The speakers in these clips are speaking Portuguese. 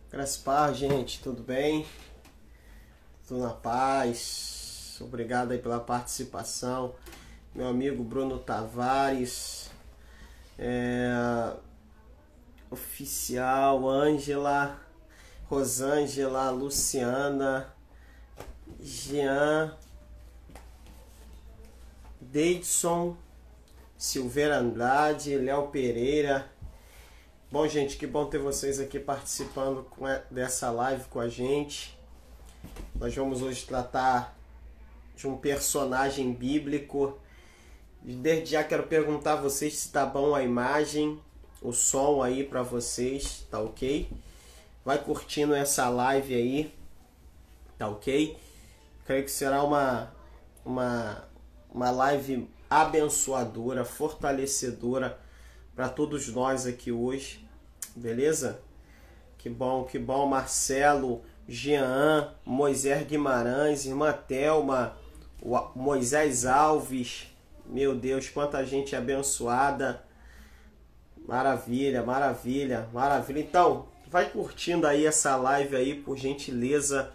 Graças a paz, gente, tudo bem? Tudo na paz. Obrigado aí pela participação. Meu amigo Bruno Tavares, oficial, Ângela, Rosângela, Luciana, Jean, Deidson, Silveira Andrade, Léo Pereira. Bom, gente, que bom ter vocês aqui participando dessa live com a gente. Nós vamos hoje tratar de um personagem bíblico. Desde já quero perguntar a vocês se tá bom a imagem, o som aí para vocês, tá ok? Vai curtindo essa live aí, tá ok? Creio que será uma live abençoadora, fortalecedora para todos nós aqui hoje, beleza? Que bom, Marcelo, Jean, Moisés Guimarães, irmã Thelma, Moisés Alves, meu Deus, quanta gente abençoada, maravilha, maravilha, maravilha. Então, vai curtindo aí essa live aí, por gentileza,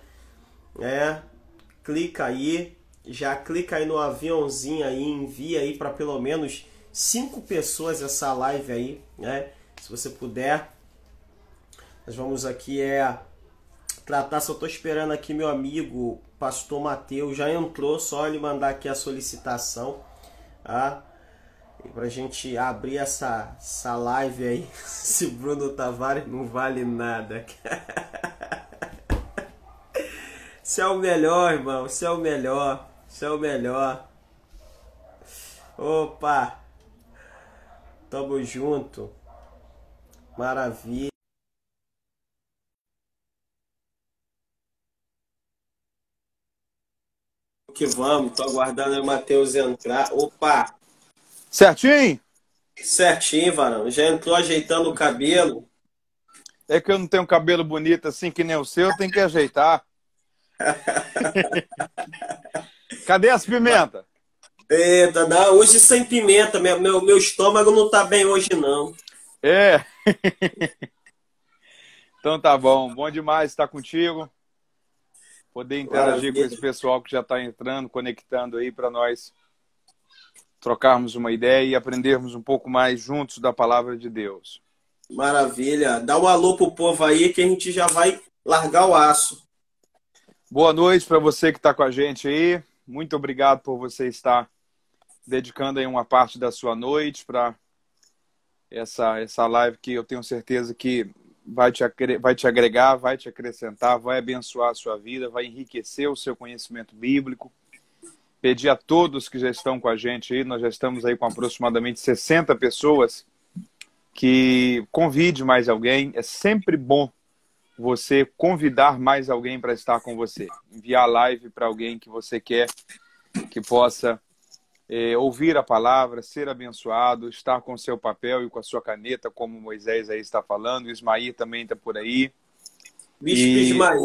clica aí, já clica aí no aviãozinho aí, envia aí para pelo menos 5 pessoas essa live aí, né? Se você puder. Nós vamos aqui tratar, só estou esperando aqui meu amigo Pastor Mateus, já entrou, só ele mandar aqui a solicitação, tá? E pra gente abrir essa live aí, se Bruno Tavares não vale nada. Você é o melhor, irmão, você é o melhor, você é o melhor. Opa! Tamo junto. Maravilha. Que vamos, tô aguardando o Matheus entrar. Opa! Certinho? Certinho, varão. Já entrou ajeitando o cabelo. É que eu não tenho um cabelo bonito assim que nem o seu, tem que ajeitar. Cadê as pimentas? Eita, não, hoje sem pimenta. Meu estômago não tá bem hoje, não. É. Então tá bom. Bom demais estar contigo. Poder interagir com esse Maravilha. pessoal que já está entrando, conectando aí para nós trocarmos uma ideia e aprendermos um pouco mais juntos da palavra de Deus. Maravilha. Dá um alô pro povo aí que a gente já vai largar o aço. Boa noite para você que está com a gente aí. Muito obrigado por você estar dedicando aí uma parte da sua noite para essa live que eu tenho certeza que vai te agregar, vai te acrescentar, vai abençoar a sua vida, vai enriquecer o seu conhecimento bíblico. Pedir a todos que já estão com a gente aí, nós já estamos aí com aproximadamente 60 pessoas, que convide mais alguém. É sempre bom você convidar mais alguém para estar com você. Enviar a live para alguém que você quer que possa ouvir a palavra, ser abençoado, estar com o seu papel e com a sua caneta, como Moisés aí está falando. O Ismael também está por aí. Bispo Ismael.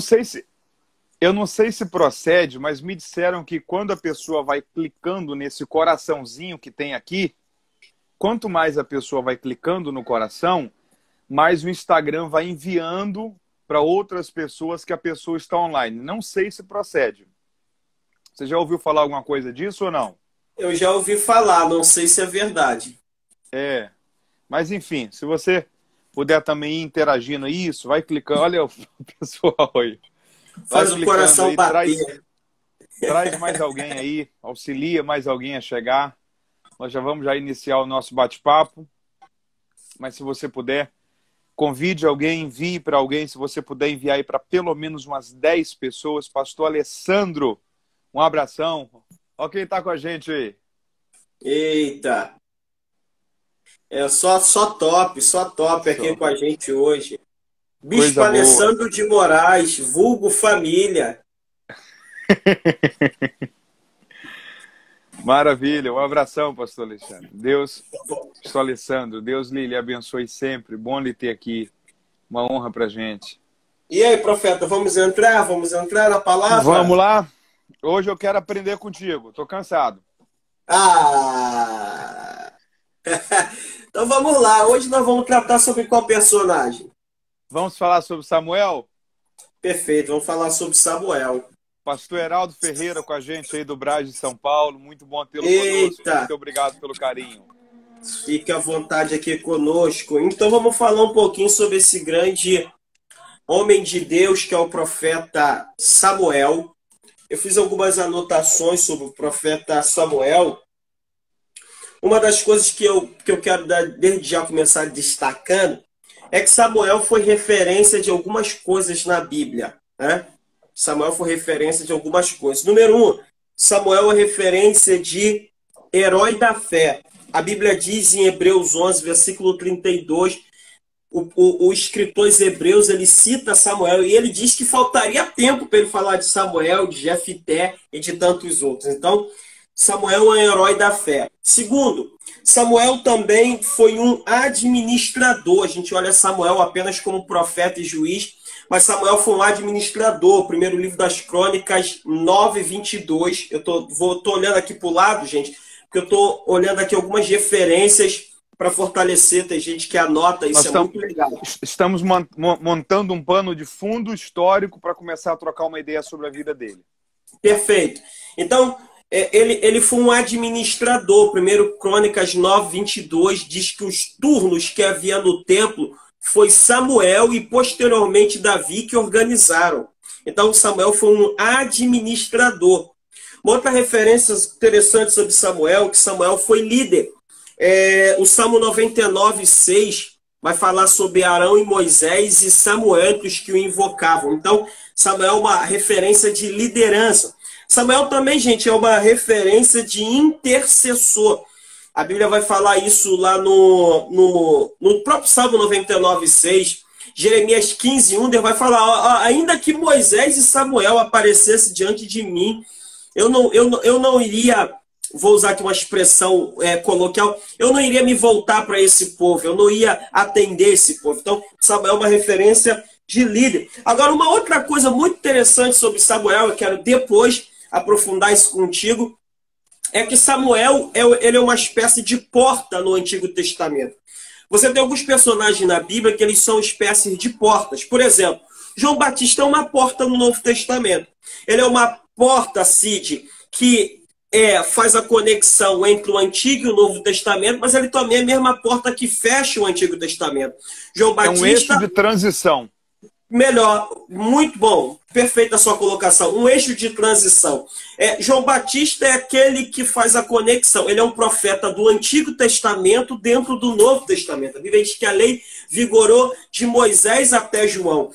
Eu não sei se procede, mas me disseram que quando a pessoa vai clicando nesse coraçãozinho que tem aqui, quanto mais a pessoa vai clicando no coração, mais o Instagram vai enviando para outras pessoas que a pessoa está online. Não sei se procede. Você já ouviu falar alguma coisa disso ou não? Eu já ouvi falar, não sei se é verdade. Mas enfim, se você puder também ir interagindo isso, vai clicando. Olha o pessoal aí. Faz o coração aí, bater. Traz mais alguém aí, auxilia mais alguém a chegar. Nós já vamos iniciar o nosso bate-papo. Mas se você puder, convide alguém, envie para alguém. Se você puder enviar aí para pelo menos umas 10 pessoas. Pastor Alessandro, um abração. Olha quem está com a gente aí. Eita. É só top aqui com a gente hoje. Bispo Alessandro de Moraes, vulgo família. Maravilha, um abração, pastor Alexandre. Pastor Alessandro, Deus lhe abençoe sempre. Bom lhe ter aqui. Uma honra pra gente. E aí, profeta, vamos entrar na palavra? Vamos lá. Hoje eu quero aprender contigo. Tô cansado. Então vamos lá. Hoje nós vamos tratar sobre qual personagem? Vamos falar sobre Samuel? Perfeito, vamos falar sobre Samuel. Pastor Heraldo Ferreira com a gente aí do Brás de São Paulo. Muito bom tê-lo conosco. Eita, Muito obrigado pelo carinho. fique à vontade aqui conosco. Então vamos falar um pouquinho sobre esse grande homem de Deus que é o profeta Samuel. Eu fiz algumas anotações sobre o profeta Samuel. Uma das coisas que eu quero desde já começar destacando é que Samuel foi referência de algumas coisas na Bíblia, né? Samuel foi referência de algumas coisas. Número 1, Samuel é referência de herói da fé. A Bíblia diz em Hebreus 11, versículo 32, o escritor Hebreus, ele cita Samuel e ele diz que faltaria tempo para ele falar de Samuel, de Jefité e de tantos outros. Então, Samuel é um herói da fé. Segundo, Samuel também foi um administrador. A gente olha Samuel apenas como profeta e juiz, mas Samuel foi um administrador. Primeiro livro das Crônicas 9:22. Eu tô olhando aqui para o lado, gente, porque eu estou olhando aqui algumas referências para fortalecer. Tem gente que anota, isso é muito legal. Estamos montando um pano de fundo histórico para começar a trocar uma ideia sobre a vida dele. Perfeito. Então, ele foi um administrador. Primeiro Crônicas 9:22 diz que os turnos que havia no templo foi Samuel e posteriormente Davi que organizaram. Então Samuel foi um administrador. Uma outra referência interessante sobre Samuel, que Samuel foi líder. O Salmo 99:6 vai falar sobre Arão e Moisés e Samuel, entre os que o invocavam. Então Samuel é uma referência de liderança. Samuel também, gente, é uma referência de intercessor. A Bíblia vai falar isso lá no próprio Salmo 99:6. Jeremias 15:1, Deus vai falar, ainda que Moisés e Samuel aparecessem diante de mim, eu não iria, vou usar aqui uma expressão coloquial, eu não iria me voltar para esse povo, eu não ia atender esse povo. Então, Samuel é uma referência de líder. Agora, uma outra coisa muito interessante sobre Samuel, eu quero depois aprofundar isso contigo, é que Samuel ele é uma espécie de porta no Antigo Testamento. Você tem alguns personagens na Bíblia que eles são espécies de portas. Por exemplo, João Batista é uma porta no Novo Testamento. Ele é uma porta, Cid, que faz a conexão entre o Antigo e o Novo Testamento, mas ele também é a mesma porta que fecha o Antigo Testamento. João Batista, é um eixo de transição. Melhor, muito bom, perfeita a sua colocação, um eixo de transição. João Batista é aquele que faz a conexão, ele é um profeta do Antigo Testamento dentro do Novo Testamento. A Bíblia diz que a lei vigorou de Moisés até João.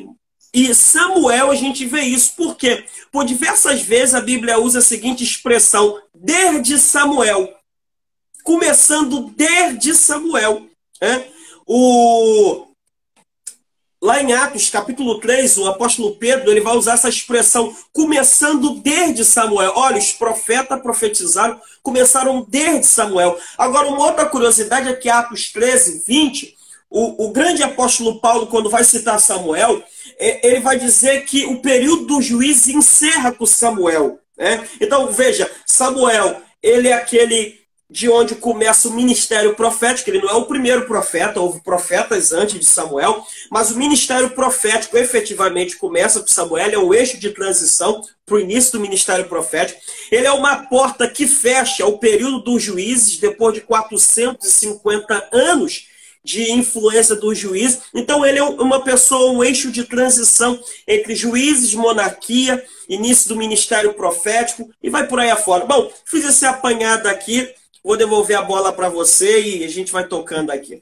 E Samuel, a gente vê isso, por quê? Por diversas vezes a Bíblia usa a seguinte expressão, desde Samuel, começando desde Samuel. Lá em Atos, capítulo 3, o apóstolo Pedro ele vai usar essa expressão, começando desde Samuel. Olha, os profetas profetizaram, começaram desde Samuel. Agora, uma outra curiosidade é que Atos 13:20, o grande apóstolo Paulo, quando vai citar Samuel, ele vai dizer que o período do juízo encerra com Samuel. Então, veja, Samuel, ele é aquele de onde começa o ministério profético. Ele não é o primeiro profeta, houve profetas antes de Samuel, mas o ministério profético efetivamente começa com Samuel, é o eixo de transição para o início do ministério profético. Ele é uma porta que fecha o período dos juízes, depois de 450 anos de influência dos juízes. Então ele é uma pessoa, um eixo de transição entre juízes, monarquia, início do ministério profético e vai por aí afora. Bom, fiz esse apanhado aqui. Vou devolver a bola para você e a gente vai tocando aqui.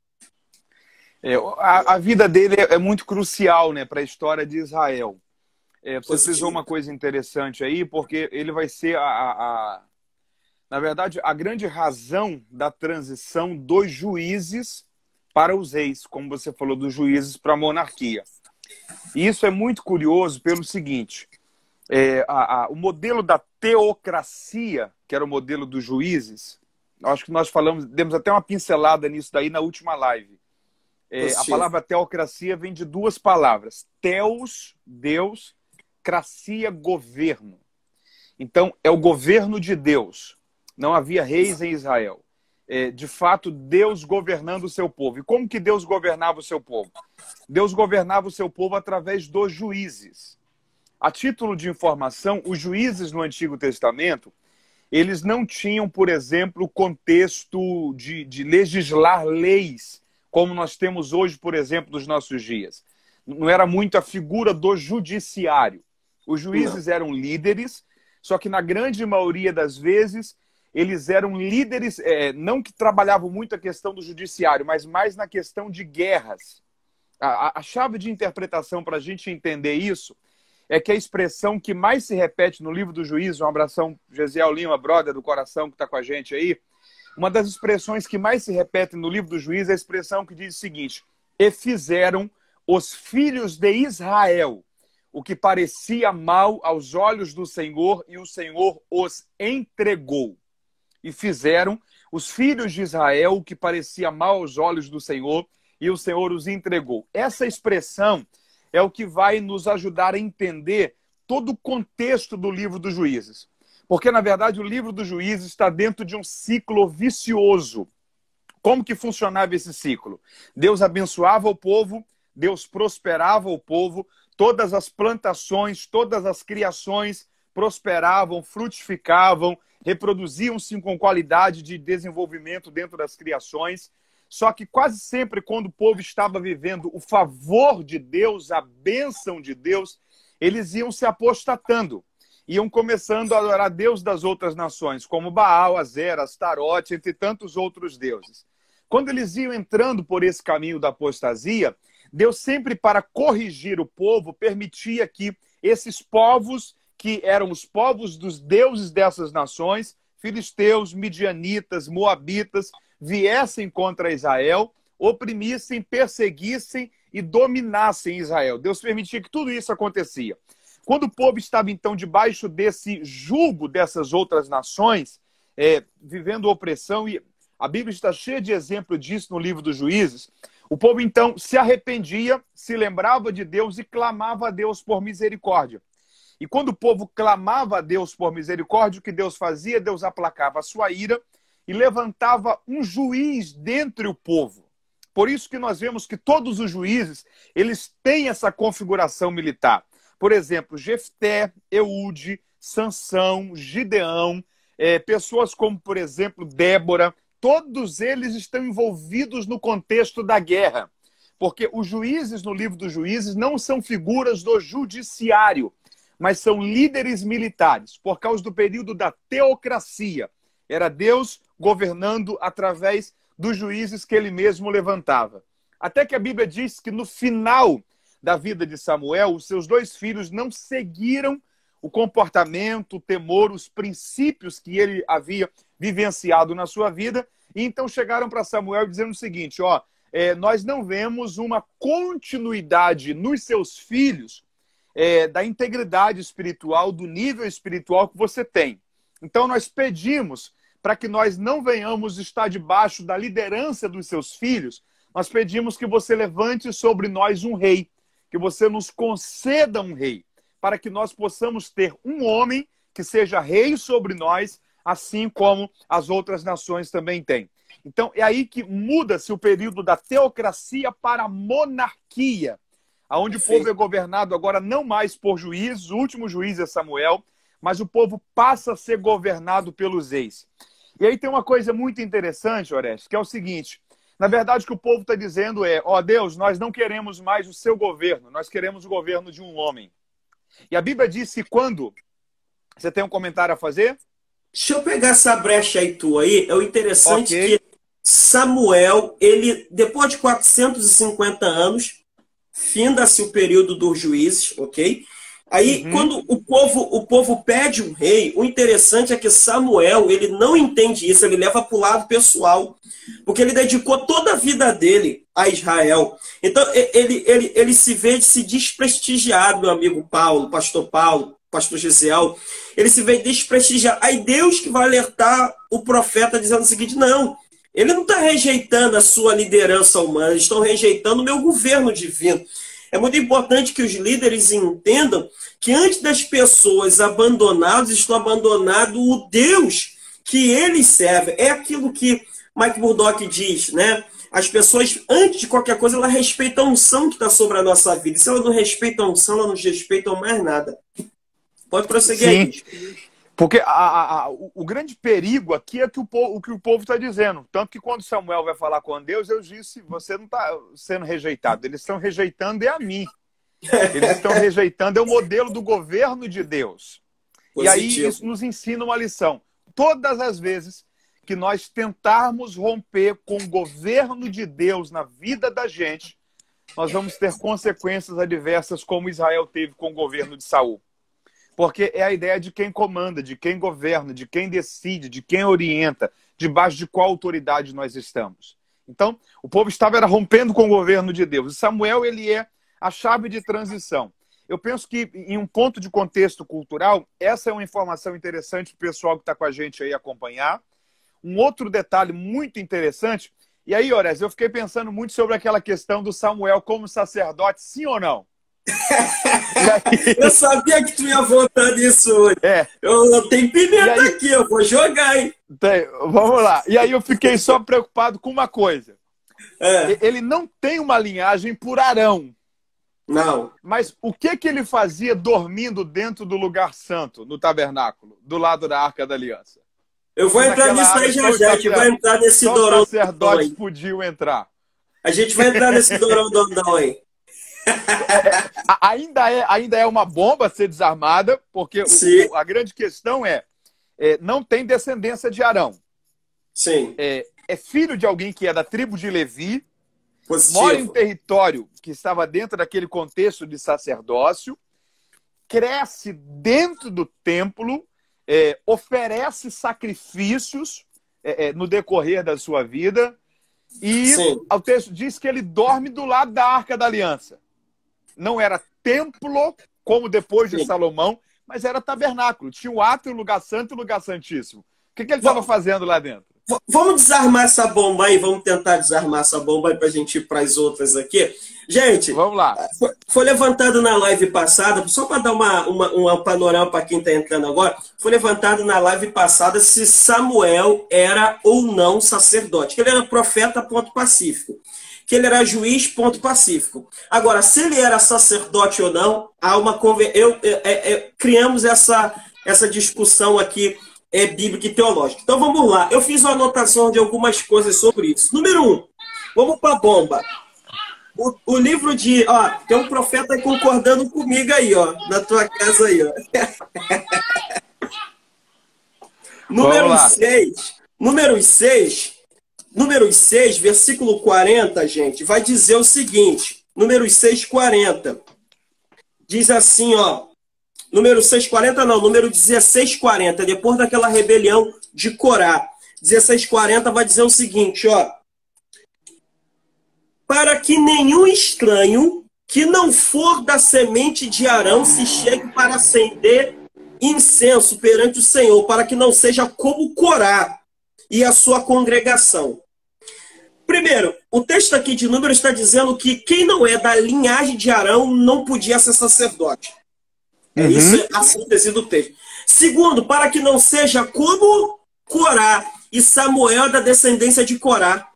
A vida dele é muito crucial, né, para a história de Israel. Você frisou uma coisa interessante aí, porque ele vai ser, na verdade, a grande razão da transição dos juízes para os reis, como você falou, dos juízes para a monarquia. E isso é muito curioso pelo seguinte, o modelo da teocracia, que era o modelo dos juízes, acho que nós demos até uma pincelada nisso daí na última live. A palavra teocracia vem de duas palavras. Theos, Deus, cracia, governo. Então, é o governo de Deus. Não havia reis em Israel. de fato, Deus governando o seu povo. E como que Deus governava o seu povo? Deus governava o seu povo através dos juízes. A título de informação, os juízes no Antigo Testamento, eles não tinham, por exemplo, o contexto de legislar leis, como nós temos hoje, por exemplo, nos nossos dias. Não era muito a figura do judiciário. Os juízes eram líderes, só que na grande maioria das vezes, eles eram líderes, não que trabalhavam muito a questão do judiciário, mas mais na questão de guerras. A chave de interpretação para a gente entender isso é que a expressão que mais se repete no livro do Juízes, um abração, Gesiel Lima, brother do coração que está com a gente aí, uma das expressões que mais se repete no livro do Juízes é a expressão que diz o seguinte: e fizeram os filhos de Israel o que parecia mal aos olhos do Senhor, e o Senhor os entregou. E fizeram os filhos de Israel o que parecia mal aos olhos do Senhor, e o Senhor os entregou. Essa expressão é o que vai nos ajudar a entender todo o contexto do livro dos Juízes. Porque, na verdade, o livro dos Juízes está dentro de um ciclo vicioso. Como que funcionava esse ciclo? Deus abençoava o povo, Deus prosperava o povo, todas as plantações, todas as criações prosperavam, frutificavam, reproduziam-se com qualidade de desenvolvimento dentro das criações. Só que quase sempre, quando o povo estava vivendo o favor de Deus, a bênção de Deus, eles iam se apostatando. Iam começando a adorar Deus das outras nações, como Baal, Azera, Astarote, entre tantos outros deuses. Quando eles iam entrando por esse caminho da apostasia, Deus sempre, para corrigir o povo, permitia que esses povos, que eram os povos dos deuses dessas nações, filisteus, midianitas, moabitas, viessem contra Israel, oprimissem, perseguissem e dominassem Israel. Deus permitia que tudo isso acontecia. Quando o povo estava, então, debaixo desse jugo dessas outras nações, vivendo opressão, e a Bíblia está cheia de exemplo disso no livro dos Juízes, o povo, então, se arrependia, se lembrava de Deus e clamava a Deus por misericórdia. E quando o povo clamava a Deus por misericórdia, o que Deus fazia? Deus aplacava a sua ira e levantava um juiz dentre o povo. Por isso que nós vemos que todos os juízes, eles têm essa configuração militar. Por exemplo, Jefté, Eude, Sansão, Gideão, pessoas como, por exemplo, Débora, todos eles estão envolvidos no contexto da guerra. Porque os juízes no livro dos Juízes não são figuras do judiciário, mas são líderes militares, por causa do período da teocracia. Era Deus governando através dos juízes que ele mesmo levantava. Até que a Bíblia diz que no final da vida de Samuel, os seus dois filhos não seguiram o comportamento, o temor, os princípios que ele havia vivenciado na sua vida, e então chegaram para Samuel dizendo o seguinte: nós não vemos uma continuidade nos seus filhos da integridade espiritual, do nível espiritual que você tem. Então nós pedimos para que nós não venhamos estar debaixo da liderança dos seus filhos, nós pedimos que você levante sobre nós um rei, que você nos conceda um rei, para que nós possamos ter um homem que seja rei sobre nós, assim como as outras nações também têm. Então, é aí que muda-se o período da teocracia para a monarquia, onde o povo é governado agora não mais por juízes, o último juiz é Samuel, mas o povo passa a ser governado pelos reis. E aí tem uma coisa muito interessante, Orestes, que é o seguinte: na verdade, o que o povo está dizendo é: Deus, nós não queremos mais o seu governo, nós queremos o governo de um homem. E a Bíblia diz que quando... Você tem um comentário a fazer? Deixa eu pegar essa brecha aí tua aí. É o interessante que Samuel, ele, depois de 450 anos, finda-se o período dos juízes, ok? Aí, quando o povo pede um rei, o interessante é que Samuel, ele não entende isso, ele leva para o lado pessoal, porque ele dedicou toda a vida dele a Israel. Então, ele se vê se desprestigiado, meu amigo Paulo, pastor Gesiel, ele se vê desprestigiado. Aí Deus que vai alertar o profeta dizendo o seguinte: não, ele não está rejeitando a sua liderança humana, eles estão rejeitando o meu governo divino. É muito importante que os líderes entendam que antes das pessoas abandonadas, estão abandonando o Deus que eles servem. É aquilo que Mike Murdock diz, né? As pessoas, antes de qualquer coisa, elas respeitam a unção que está sobre a nossa vida. E se elas não respeitam a unção, elas não respeitam mais nada. Pode prosseguir aí. Sim, porque o grande perigo aqui é o que o povo está dizendo. Tanto que quando Samuel vai falar com Deus, eu disse, você não está sendo rejeitado. Eles estão rejeitando a mim. Eles estão rejeitando o modelo do governo de Deus. Positivo. E aí isso nos ensina uma lição. Todas as vezes que nós tentarmos romper com o governo de Deus na vida da gente, nós vamos ter consequências adversas como Israel teve com o governo de Saul. Porque é a ideia de quem comanda, de quem governa, de quem decide, de quem orienta, debaixo de qual autoridade nós estamos. Então, o povo estava rompendo com o governo de Deus. E Samuel, ele é a chave de transição. Eu penso que, em um ponto de contexto cultural, essa é uma informação interessante para o pessoal que está com a gente aí acompanhar. Um outro detalhe muito interessante, e aí, Ores, eu fiquei pensando muito sobre aquela questão do Samuel como sacerdote, sim ou não? Aí... Eu sabia que tu ia voltar nisso hoje. Eu tenho pimenta aí... aqui, eu vou jogar, hein? Vamos lá. E aí eu fiquei só preocupado com uma coisa. Ele não tem uma linhagem por Arão. Não. Mas o que ele fazia dormindo dentro do lugar santo, no tabernáculo, do lado da Arca da Aliança? Eu vou entrar nisso aí já. A gente vai entrar nesse dorão. Os sacerdotes podiam entrar. A gente vai entrar nesse dorão aí. Ainda é uma bomba ser desarmada, porque a grande questão não tem descendência de Arão. Sim. É filho de alguém que é da tribo de Levi, positivo, mora em território que estava dentro daquele contexto de sacerdócio, cresce dentro do templo, oferece sacrifícios no decorrer da sua vida, e o texto diz que ele dorme do lado da Arca da Aliança. Não era templo, como depois de Salomão, mas era tabernáculo. Tinha o átrio, o lugar santo e o lugar santíssimo. O que ele estava fazendo lá dentro? Vamos desarmar essa bomba aí, vamos tentar desarmar essa bomba aí para a gente ir para as outras aqui. Gente, vamos lá. Foi levantado na live passada, só para dar uma panorama para quem está entrando agora, foi levantado na live passada se Samuel era ou não sacerdote, que ele era profeta, ponto pacífico, que ele era juiz, ponto pacífico. Agora, se ele era sacerdote ou não, há uma criamos essa discussão aqui bíblica e teológica. Então vamos lá. Eu fiz uma anotação de algumas coisas sobre isso. Número 1, vamos para a bomba. O livro de... tem um profeta aí concordando comigo aí, na tua casa aí, Número 6, versículo 40, gente, vai dizer o seguinte. Número 6, 40. Diz assim, Número 6,40 não, número 16,40, depois daquela rebelião de Corá. 16,40 vai dizer o seguinte, para que nenhum estranho que não for da semente de Arão se chegue para acender incenso perante o Senhor, para que não seja como Corá e a sua congregação. Primeiro, o texto aqui de Números está dizendo que quem não é da linhagem de Arão não podia ser sacerdote. Isso é a síntese do texto. Segundo, para que não seja como Corá, e Samuel da descendência de Corá.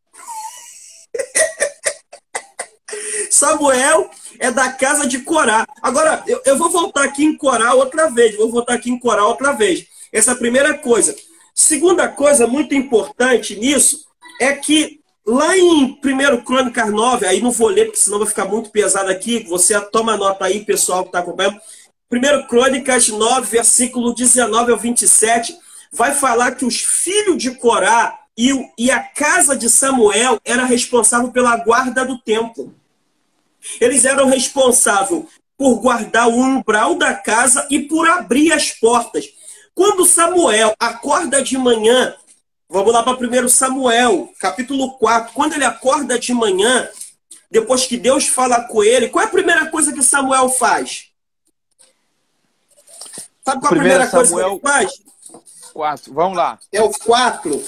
Samuel é da casa de Corá. Agora, eu vou voltar aqui em Corá outra vez. Essa é a primeira coisa. Segunda coisa muito importante nisso é que lá em 1 Crônicas 9, aí não vou ler porque senão vai ficar muito pesado aqui, você toma nota aí, pessoal que está acompanhando. 1 Crônicas 9, versículo 19 ao 27, vai falar que os filhos de Corá e a casa de Samuel era responsável pela guarda do templo. Eles eram responsáveis por guardar o umbral da casa e por abrir as portas. Quando Samuel acorda de manhã, vamos lá para 1 Samuel, capítulo 4, quando ele acorda de manhã, depois que Deus fala com ele, qual é a primeira coisa que Samuel faz? Sabe qual a primeira coisa que ele faz? 4. Vamos lá. É o 4.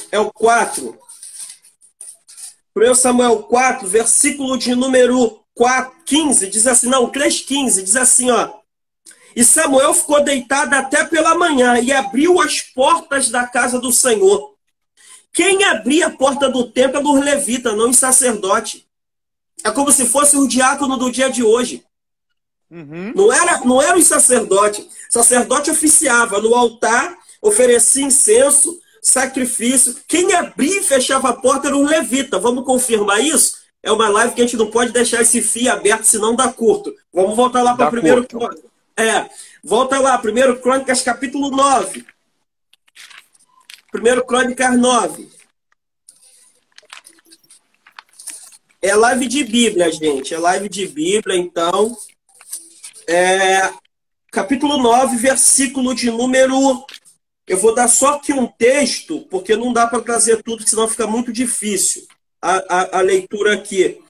1 Samuel 4, versículo de número 15, diz assim, não, 3,15, diz assim, E Samuel ficou deitado até pela manhã e abriu as portas da casa do Senhor. Quem abria a porta do templo era os levitas, não os sacerdotes. É como se fosse o diácono do dia de hoje. Uhum. Não era o sacerdote. O sacerdote oficiava no altar, oferecia incenso, sacrifício. Quem abria e fechava a porta era o levita. Vamos confirmar isso? É uma live que a gente não pode deixar esse fio aberto, senão dá curto. Vamos voltar lá para o primeiro. Volta lá, 1 Crônicas, capítulo 9. 1 Crônicas 9. É live de Bíblia, gente. É live de Bíblia, então. Capítulo 9, versículo de número... Eu vou dar só aqui um texto, porque não dá para trazer tudo, senão fica muito difícil a leitura aqui.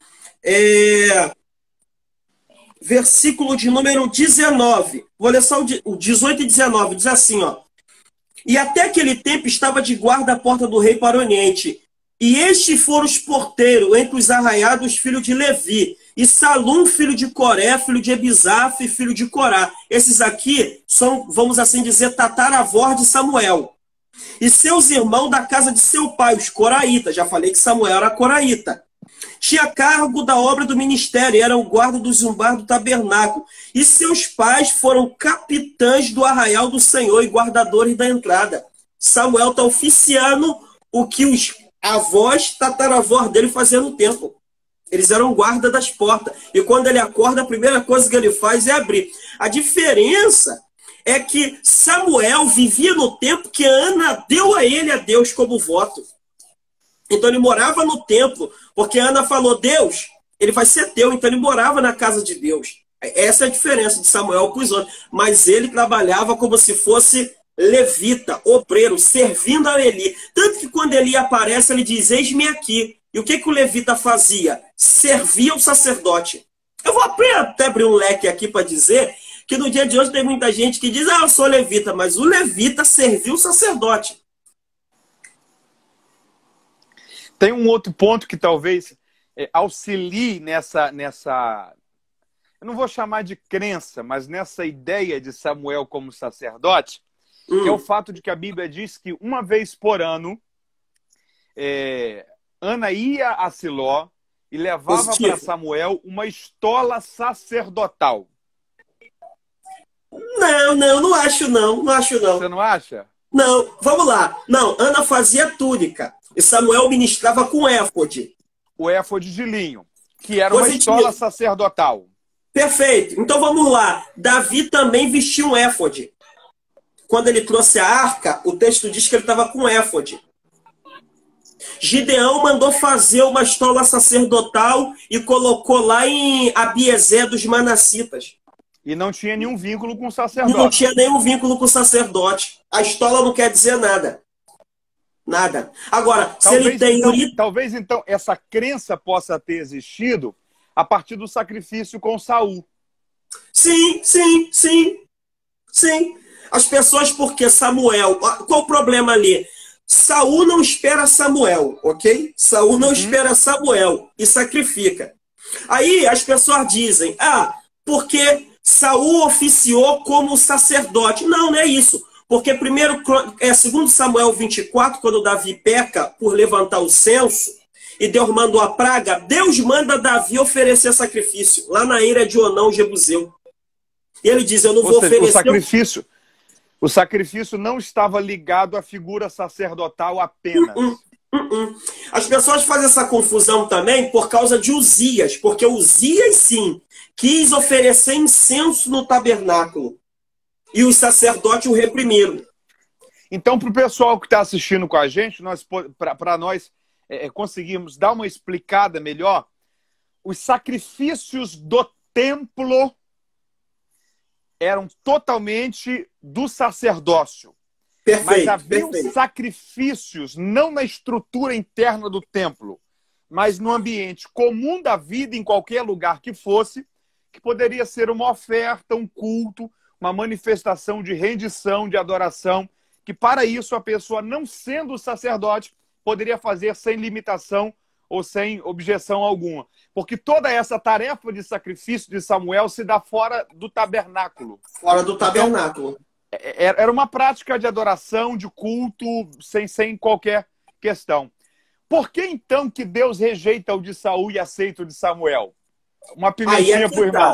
Versículo de número 19. Vou ler só o 18 e 19. Diz assim, ó. E até aquele tempo estava de guarda a porta do rei para o oriente. E estes foram os porteiros entre os arraiados, filho de Levi. E Salum, filho de Coré, filho de Ebizaf, filho de Corá. Esses aqui são, vamos assim dizer, tataravós de Samuel. E seus irmãos da casa de seu pai, os coraítas. Já falei que Samuel era coraíta. Tinha cargo da obra do ministério, era o guarda do zumbar do tabernáculo. E seus pais foram capitães do arraial do Senhor e guardadores da entrada. Samuel está oficiando o que os avós, tataravós dele faziam no templo. Eles eram guarda das portas. E quando ele acorda, a primeira coisa que ele faz é abrir. A diferença é que Samuel vivia no tempo que Ana deu a ele, a Deus, como voto. Então ele morava no templo, porque Ana falou, Deus, ele vai ser teu. Então ele morava na casa de Deus. Essa é a diferença de Samuel para os outros. Mas ele trabalhava como se fosse levita, obreiro, servindo a Eli. Tanto que quando Eli aparece, ele diz, eis-me aqui. E o que o levita fazia? Servia o sacerdote. Eu vou até abrir um leque aqui para dizer que no dia de hoje tem muita gente que diz, eu sou levita, mas o levita serviu o sacerdote. Tem um outro ponto que talvez auxilie nessa... Eu não vou chamar de crença, mas nessa ideia de Samuel como sacerdote, que é o fato de que a Bíblia diz que uma vez por ano, Ana ia a Siló e levava para Samuel uma estola sacerdotal. Não acho não. Você não acha? Não, vamos lá. Não, Ana fazia túnica. E Samuel ministrava com éfode. O éfode de linho, que era uma estola sacerdotal. Perfeito. Então vamos lá. Davi também vestia um éfode. Quando ele trouxe a arca, o texto diz que ele estava com éfode. Gideão mandou fazer uma estola sacerdotal e colocou lá em Abiezé dos Manassitas. E não tinha nenhum vínculo com o sacerdote. Não tinha nenhum vínculo com o sacerdote. A estola não quer dizer nada. Nada. Agora, talvez, se ele tem... Talvez, então, essa crença possa ter existido a partir do sacrifício com Saul. Sim. As pessoas, porque Samuel... Qual o problema ali? Saul não espera Samuel, ok? Saul não espera Samuel e sacrifica. Aí as pessoas dizem, porque Saul oficiou como sacerdote. Não é isso. Porque segundo Samuel 24, quando Davi peca por levantar o censo, e Deus mandou a praga, Deus manda Davi oferecer sacrifício, lá na eira de Onão, Jebuseu. E ele diz, eu não vou oferecer... O sacrifício não estava ligado à figura sacerdotal apenas. As pessoas fazem essa confusão também por causa de Uzias, porque Uzias, sim, quis oferecer incenso no tabernáculo. E os sacerdotes o reprimiram. Então, para o pessoal que está assistindo com a gente, para nós conseguirmos dar uma explicada melhor, os sacrifícios do templo eram totalmente do sacerdócio. Perfeito, mas havia sacrifícios não na estrutura interna do templo, mas no ambiente comum da vida, em qualquer lugar que fosse, que poderia ser uma oferta, um culto, uma manifestação de rendição, de adoração, que para isso a pessoa, não sendo sacerdote, poderia fazer sem limitação ou sem objeção alguma. Porque toda essa tarefa de sacrifício de Samuel se dá fora do tabernáculo. Fora do tabernáculo. Era uma prática de adoração, de culto, sem qualquer questão. Por que então que Deus rejeita o de Saul e aceita o de Samuel? Uma pimentinha pro irmão.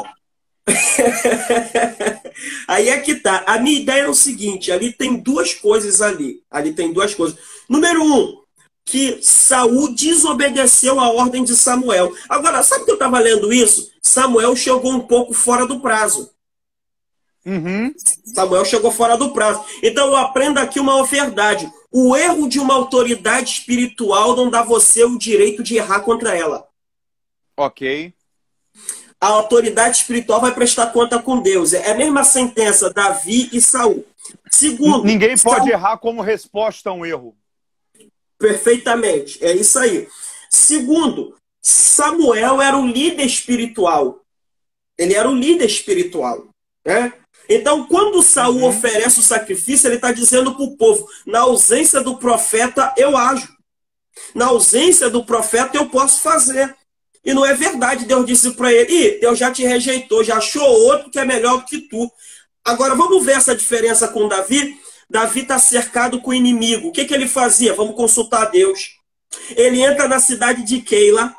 Aí é que tá. A minha ideia é o seguinte, ali tem duas coisas ali. Ali tem duas coisas. Número um, que Saul desobedeceu a ordem de Samuel. Agora, sabe que eu estava lendo isso? Samuel chegou um pouco fora do prazo. Uhum. Samuel chegou fora do prazo. Então eu aprendo aqui uma verdade. O erro de uma autoridade espiritual não dá você o direito de errar contra ela. Ok. A autoridade espiritual vai prestar conta com Deus. É a mesma sentença, Davi e Saul. Segundo, ninguém pode errar como resposta a um erro. Perfeitamente, é isso aí. Segundo, Samuel era o líder espiritual. Ele era o líder espiritual, né? Então, quando Saul oferece o sacrifício, ele está dizendo para o povo, na ausência do profeta, eu ajo. Na ausência do profeta, eu posso fazer. E não é verdade. Deus disse para ele, Deus já te rejeitou, já achou outro que é melhor do que tu. Agora, vamos ver essa diferença com Davi. Davi está cercado com o inimigo. O que ele fazia? Vamos consultar Deus. Ele entra na cidade de Keila.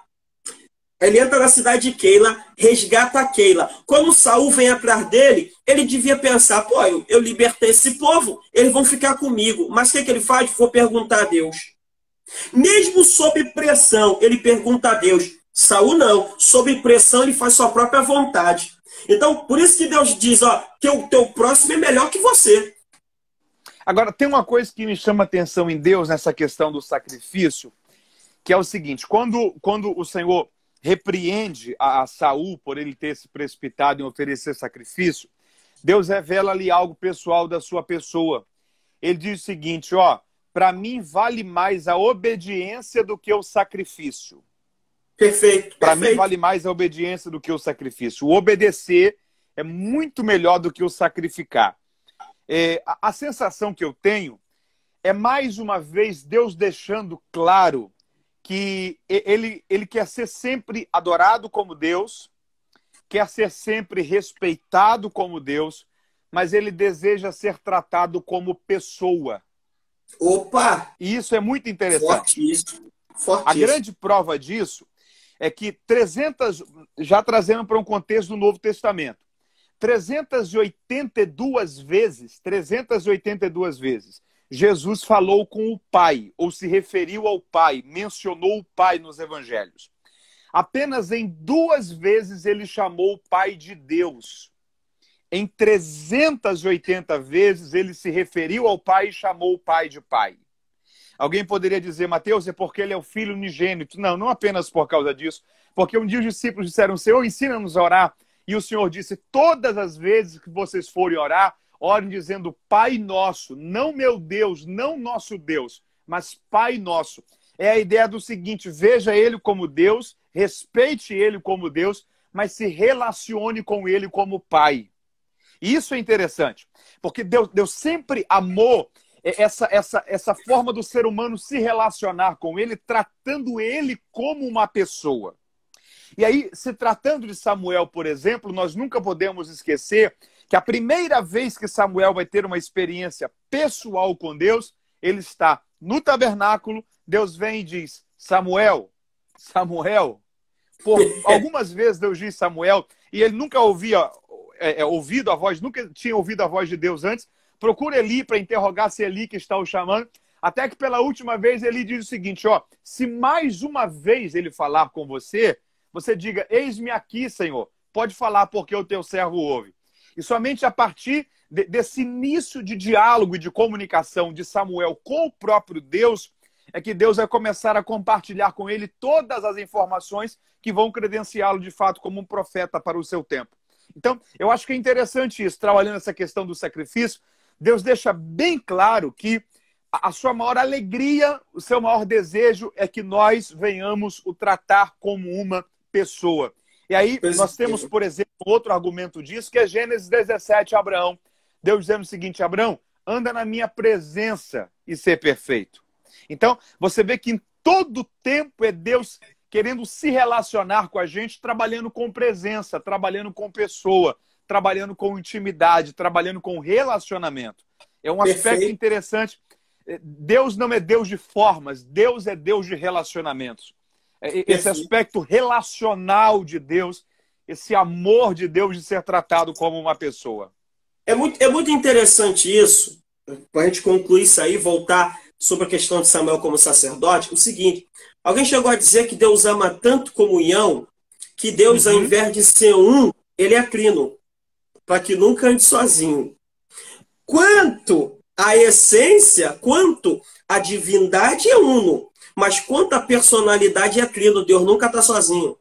Resgata Keila. Quando Saul vem atrás dele, ele devia pensar, pô, eu libertei esse povo, eles vão ficar comigo. Mas o que ele faz? Vou perguntar a Deus. Mesmo sob pressão, ele pergunta a Deus. Saul não. Sob pressão, ele faz sua própria vontade. Então, por isso que Deus diz, ó, que o teu próximo é melhor que você. Agora, tem uma coisa que me chama a atenção em Deus nessa questão do sacrifício, que é o seguinte, quando o Senhor repreende a Saul por ele ter se precipitado em oferecer sacrifício, Deus revela ali algo pessoal da sua pessoa. Ele diz o seguinte, ó, para mim vale mais a obediência do que o sacrifício. Perfeito. Para mim vale mais a obediência do que o sacrifício. O obedecer é muito melhor do que o sacrificar. A sensação que eu tenho é, mais uma vez, Deus deixando claro que ele quer ser sempre adorado como Deus, quer ser sempre respeitado como Deus, mas ele deseja ser tratado como pessoa. Opa! E isso é muito interessante. Fortíssimo. A grande prova disso é que já trazendo para um contexto do Novo Testamento, 382 vezes, Jesus falou com o Pai, ou se referiu ao Pai, mencionou o Pai nos Evangelhos. Apenas em 2 vezes ele chamou o Pai de Deus. Em 380 vezes ele se referiu ao Pai e chamou o Pai de Pai. Alguém poderia dizer, Mateus, é porque ele é o Filho unigênito. Não, não apenas por causa disso. Porque um dia os discípulos disseram, Senhor, ensina-nos a orar. E o Senhor disse, todas as vezes que vocês forem orar, orem dizendo, Pai nosso, não meu Deus, não nosso Deus, mas Pai nosso. É a ideia do seguinte, veja ele como Deus, respeite ele como Deus, mas se relacione com ele como Pai. E isso é interessante, porque Deus sempre amou essa forma do ser humano se relacionar com ele, tratando ele como uma pessoa. E aí, se tratando de Samuel, por exemplo, nós nunca podemos esquecer que a primeira vez que Samuel vai ter uma experiência pessoal com Deus, ele está no tabernáculo, Deus vem e diz, Samuel, por algumas vezes Deus diz Samuel, e ele nunca ouvido a voz, nunca tinha ouvido a voz de Deus antes, procura Eli para interrogar se é Eli que está o chamando, até que pela última vez Eli diz o seguinte, ó, se mais uma vez ele falar com você, você diga, eis-me aqui, Senhor, pode falar porque o teu servo ouve. E somente a partir desse início de diálogo e de comunicação de Samuel com o próprio Deus, é que Deus vai começar a compartilhar com ele todas as informações que vão credenciá-lo de fato como um profeta para o seu tempo. Então, eu acho que é interessante isso, trabalhando essa questão do sacrifício, Deus deixa bem claro que a sua maior alegria, o seu maior desejo é que nós venhamos o tratar como uma pessoa. E aí nós temos, por exemplo, outro argumento disso, que é Gênesis 17, Abraão. Deus dizendo o seguinte, Abraão, anda na minha presença e ser perfeito. Então, você vê que em todo tempo é Deus querendo se relacionar com a gente, trabalhando com presença, trabalhando com pessoa, trabalhando com intimidade, trabalhando com relacionamento. É um aspecto interessante. Deus não é Deus de formas, Deus é Deus de relacionamentos. Esse aspecto relacional de Deus, esse amor de Deus de ser tratado como uma pessoa. É muito interessante isso, para a gente concluir isso aí, voltar sobre a questão de Samuel como sacerdote. O seguinte, alguém chegou a dizer que Deus ama tanto comunhão, que Deus, ao invés de ser um, ele é trino, para que nunca ande sozinho. Quanto a essência, quanto a divindade é uno, mas quanto a personalidade é trino, Deus nunca está sozinho.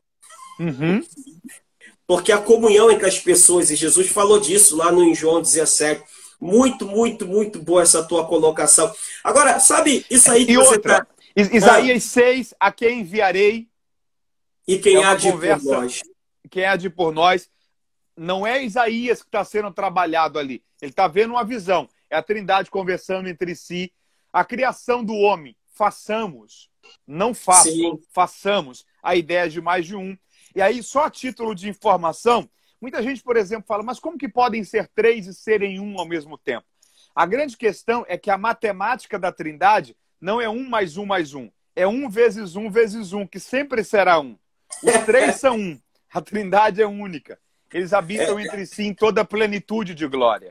Porque a comunhão entre as pessoas, e Jesus falou disso lá no João 17. Muito, muito, muito boa essa tua colocação. Agora, sabe isso aí que e você outra, Isaías 6, a quem enviarei? E quem há de por nós? Quem há de por nós? Não é Isaías que está sendo trabalhado ali. Ele está vendo uma visão. É a Trindade conversando entre si. A criação do homem. Façamos. Não façam. Sim. Façamos. A ideia de mais de um. E aí, só a título de informação, muita gente, por exemplo, fala, mas como que podem ser três e serem um ao mesmo tempo? A grande questão é que a matemática da Trindade não é 1 mais 1 mais 1. É 1 vezes 1 vezes 1, que sempre será 1. Os três são 1. A Trindade é única. Eles habitam entre si em toda a plenitude de glória.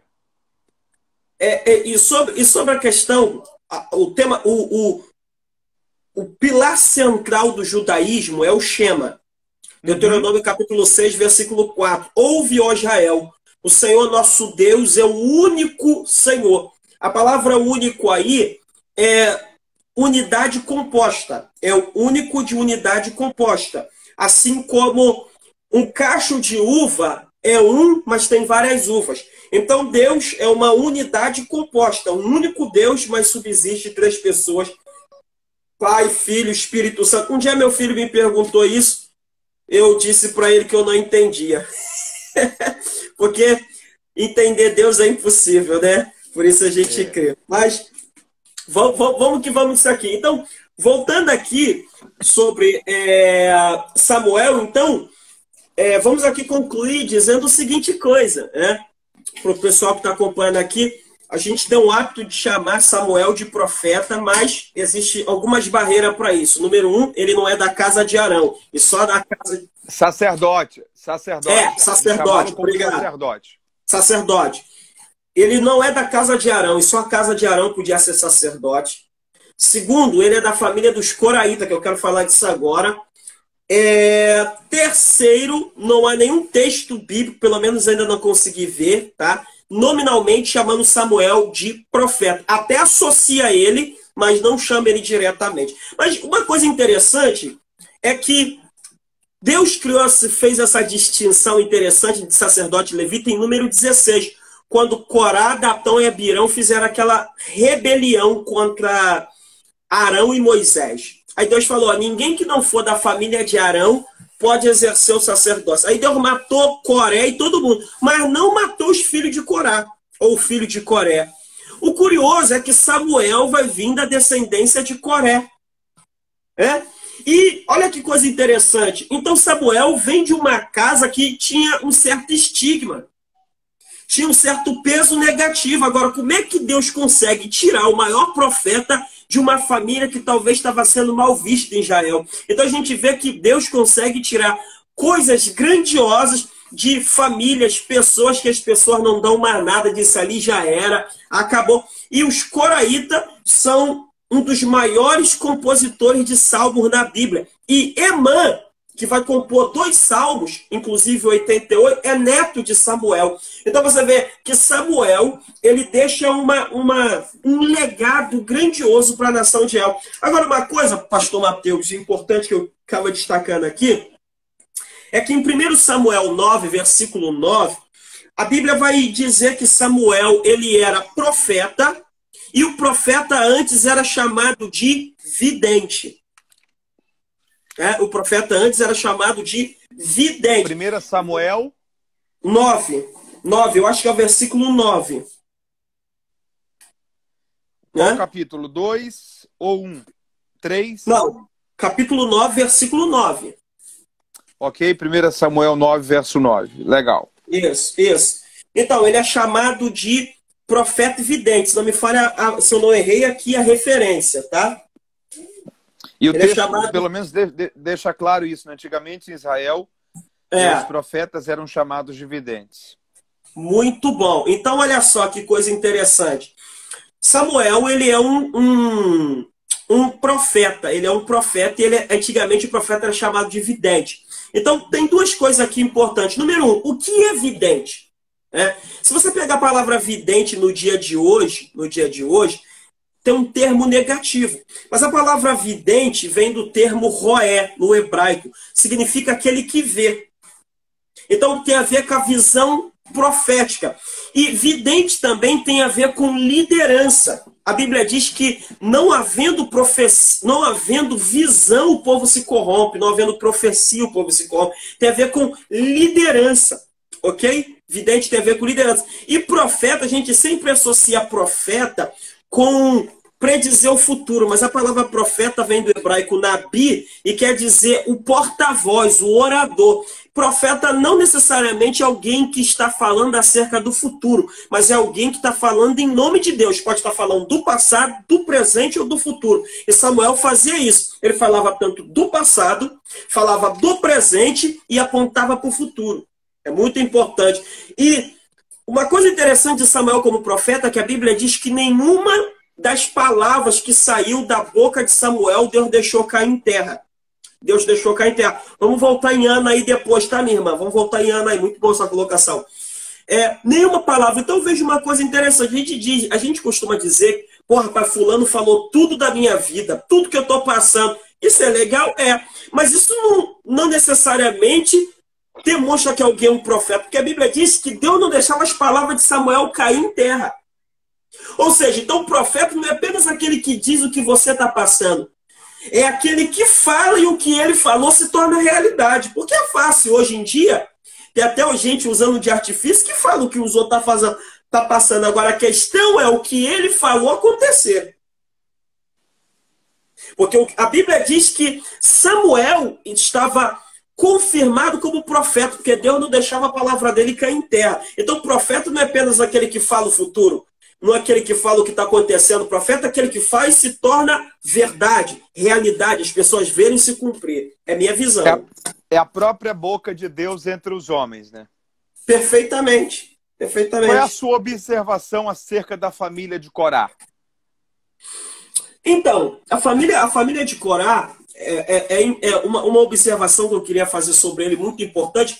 E sobre a questão, o tema, o pilar central do judaísmo é o Shema. Deuteronômio capítulo 6, versículo 4. Ouve, ó Israel, o Senhor nosso Deus é o único Senhor. A palavra único aí é unidade composta. É o único de unidade composta. Assim como um cacho de uva é um, mas tem várias uvas. Então Deus é uma unidade composta. Um único Deus, mas subsiste três pessoas. Pai, Filho, Espírito Santo. Um dia meu filho me perguntou isso. Eu disse para ele que eu não entendia. Porque entender Deus é impossível, né? Por isso a gente crê. Mas vamos que vamos isso aqui. Então, voltando aqui sobre Samuel, então, vamos aqui concluir dizendo o seguinte coisa, né? Para o pessoal que está acompanhando aqui, a gente tem um hábito de chamar Samuel de profeta, mas existe algumas barreiras para isso. Número 1, ele não é da casa de Arão, e só da casa... Sacerdote. Sacerdote, obrigado. Sacerdote. Ele não é da casa de Arão, e só a casa de Arão podia ser sacerdote. Segundo, ele é da família dos Coraítas, que eu quero falar disso agora. Terceiro, não há nenhum texto bíblico, pelo menos ainda não consegui ver, tá? Nominalmente chamando Samuel de profeta. Até associa ele, mas não chama ele diretamente. Mas uma coisa interessante é que Deus fez essa distinção interessante de sacerdote levita em número 16, quando Corá, Datão e Abirão fizeram aquela rebelião contra Arão e Moisés. Aí Deus falou, ninguém que não for da família de Arão pode exercer o sacerdócio. Aí Deus matou Coré e todo mundo, mas não matou os filhos de Corá, ou o filho de Coré. O curioso é que Samuel vai vir da descendência de Coré. E olha que coisa interessante. Então Samuel vem de uma casa que tinha um certo estigma. Tinha um certo peso negativo. Agora, como é que Deus consegue tirar o maior profeta de uma família que talvez estava sendo mal vista em Israel? Então a gente vê que Deus consegue tirar coisas grandiosas de famílias, pessoas que as pessoas não dão mais nada, disso ali já era, acabou. E os Coraítas são um dos maiores compositores de salmos na Bíblia. E Emã, que vai compor 2 salmos, inclusive 88, é neto de Samuel. Então você vê que Samuel, ele deixa um legado grandioso para a nação de Israel. Agora, uma coisa, pastor Mateus, importante que eu acabo destacando aqui, é que em 1 Samuel 9, versículo 9, a Bíblia vai dizer que Samuel, ele era profeta, e o profeta antes era chamado de vidente. O profeta antes era chamado de vidente. 1 Samuel 9, eu acho que é o versículo 9. Qual capítulo? 2 ou 1? 3? Não, capítulo 9, versículo 9. Ok, 1 Samuel 9, verso 9. Legal. Isso, isso. Então, ele é chamado de profeta e vidente. Se não me falha, se eu não errei aqui a referência, tá? E o Ele é texto, chamado... pelo menos, deixa claro isso, né? Antigamente, em Israel, os profetas eram chamados de videntes. Muito bom. Então, olha só que coisa interessante. Samuel, ele é um profeta. Ele é um profeta e antigamente o profeta era chamado de vidente. Então, tem duas coisas aqui importantes. Número um, o que é vidente? Se você pegar a palavra vidente no dia de hoje, tem um termo negativo. Mas a palavra vidente vem do termo roé, no hebraico. Significa aquele que vê. Então, tem a ver com a visão profética. E vidente também tem a ver com liderança. A Bíblia diz que não havendo visão, o povo se corrompe. Não havendo profecia, o povo se corrompe. Tem a ver com liderança. Ok? Vidente tem a ver com liderança. E profeta, a gente sempre associa profeta com predizer o futuro. Mas a palavra profeta vem do hebraico nabi e quer dizer o porta-voz, o orador. Profeta não necessariamente é alguém que está falando acerca do futuro, mas é alguém que está falando em nome de Deus. Pode estar falando do passado, do presente ou do futuro. E Samuel fazia isso. Ele falava tanto do passado, falava do presente e apontava para o futuro. É muito importante. E uma coisa interessante de Samuel como profeta é que a Bíblia diz que nenhuma das palavras que saiu da boca de Samuel, Deus deixou cair em terra. Deus deixou cair em terra. Vamos voltar em Ana aí depois, tá, minha irmã? Vamos voltar em Ana aí. Muito boa essa colocação. Nenhuma palavra. Então veja uma coisa interessante. A gente costuma dizer, porra, pai, fulano falou tudo da minha vida, tudo que eu tô passando. Isso é legal? Mas isso não necessariamente demonstra que alguém é um profeta. Porque a Bíblia diz que Deus não deixava as palavras de Samuel cair em terra. Ou seja, então o profeta não é apenas aquele que diz o que você está passando. É aquele que fala e o que ele falou se torna realidade. Porque é fácil hoje em dia, tem até gente usando de artifício que fala o que os outros tá passando. Agora a questão é o que ele falou acontecer. Porque a Bíblia diz que Samuel estava confirmado como profeta, porque Deus não deixava a palavra dele cair em terra. Então o profeta não é apenas aquele que fala o futuro, não é aquele que fala o que está acontecendo. O profeta é aquele que faz e se torna verdade, realidade, as pessoas verem se cumprir. É minha visão. É a própria boca de Deus entre os homens, né? Perfeitamente. Perfeitamente. Qual é a sua observação acerca da família de Corá? Então, a família de Corá, uma observação que eu queria fazer sobre ele, muito importante,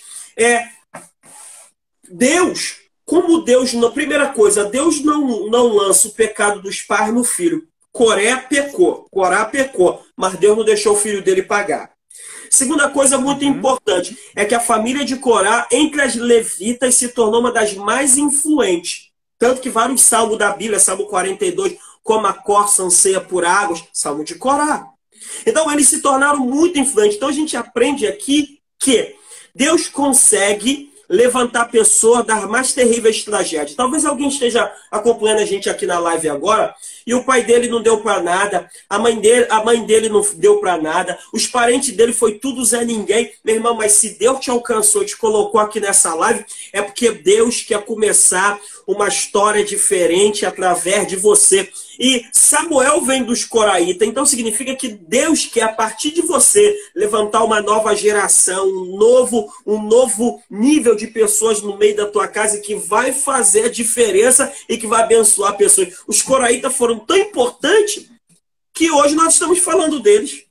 Deus, como Deus, primeira coisa, Deus não lança o pecado dos pais no filho. Corá pecou, mas Deus não deixou o filho dele pagar. Segunda coisa muito importante é que a família de Corá, entre as levitas, se tornou uma das mais influentes. Tanto que vários salmos da Bíblia, Salmo 42, como a corça anseia por águas, Salmo de Corá. Então eles se tornaram muito influentes. Então a gente aprende aqui que Deus consegue levantar pessoas das mais terríveis tragédias. Talvez alguém esteja acompanhando a gente aqui na live agora e o pai dele não deu para nada, a mãe dele não deu para nada, os parentes dele foi tudo Zé Ninguém. Meu irmão, mas se Deus te alcançou e te colocou aqui nessa live, é porque Deus quer começar uma história diferente através de você. E Samuel vem dos Coraítas, então significa que Deus quer, a partir de você, levantar uma nova geração, um novo nível de pessoas no meio da tua casa que vai fazer a diferença e que vai abençoar pessoas. Os Coraítas foram tão importantes que hoje nós estamos falando deles.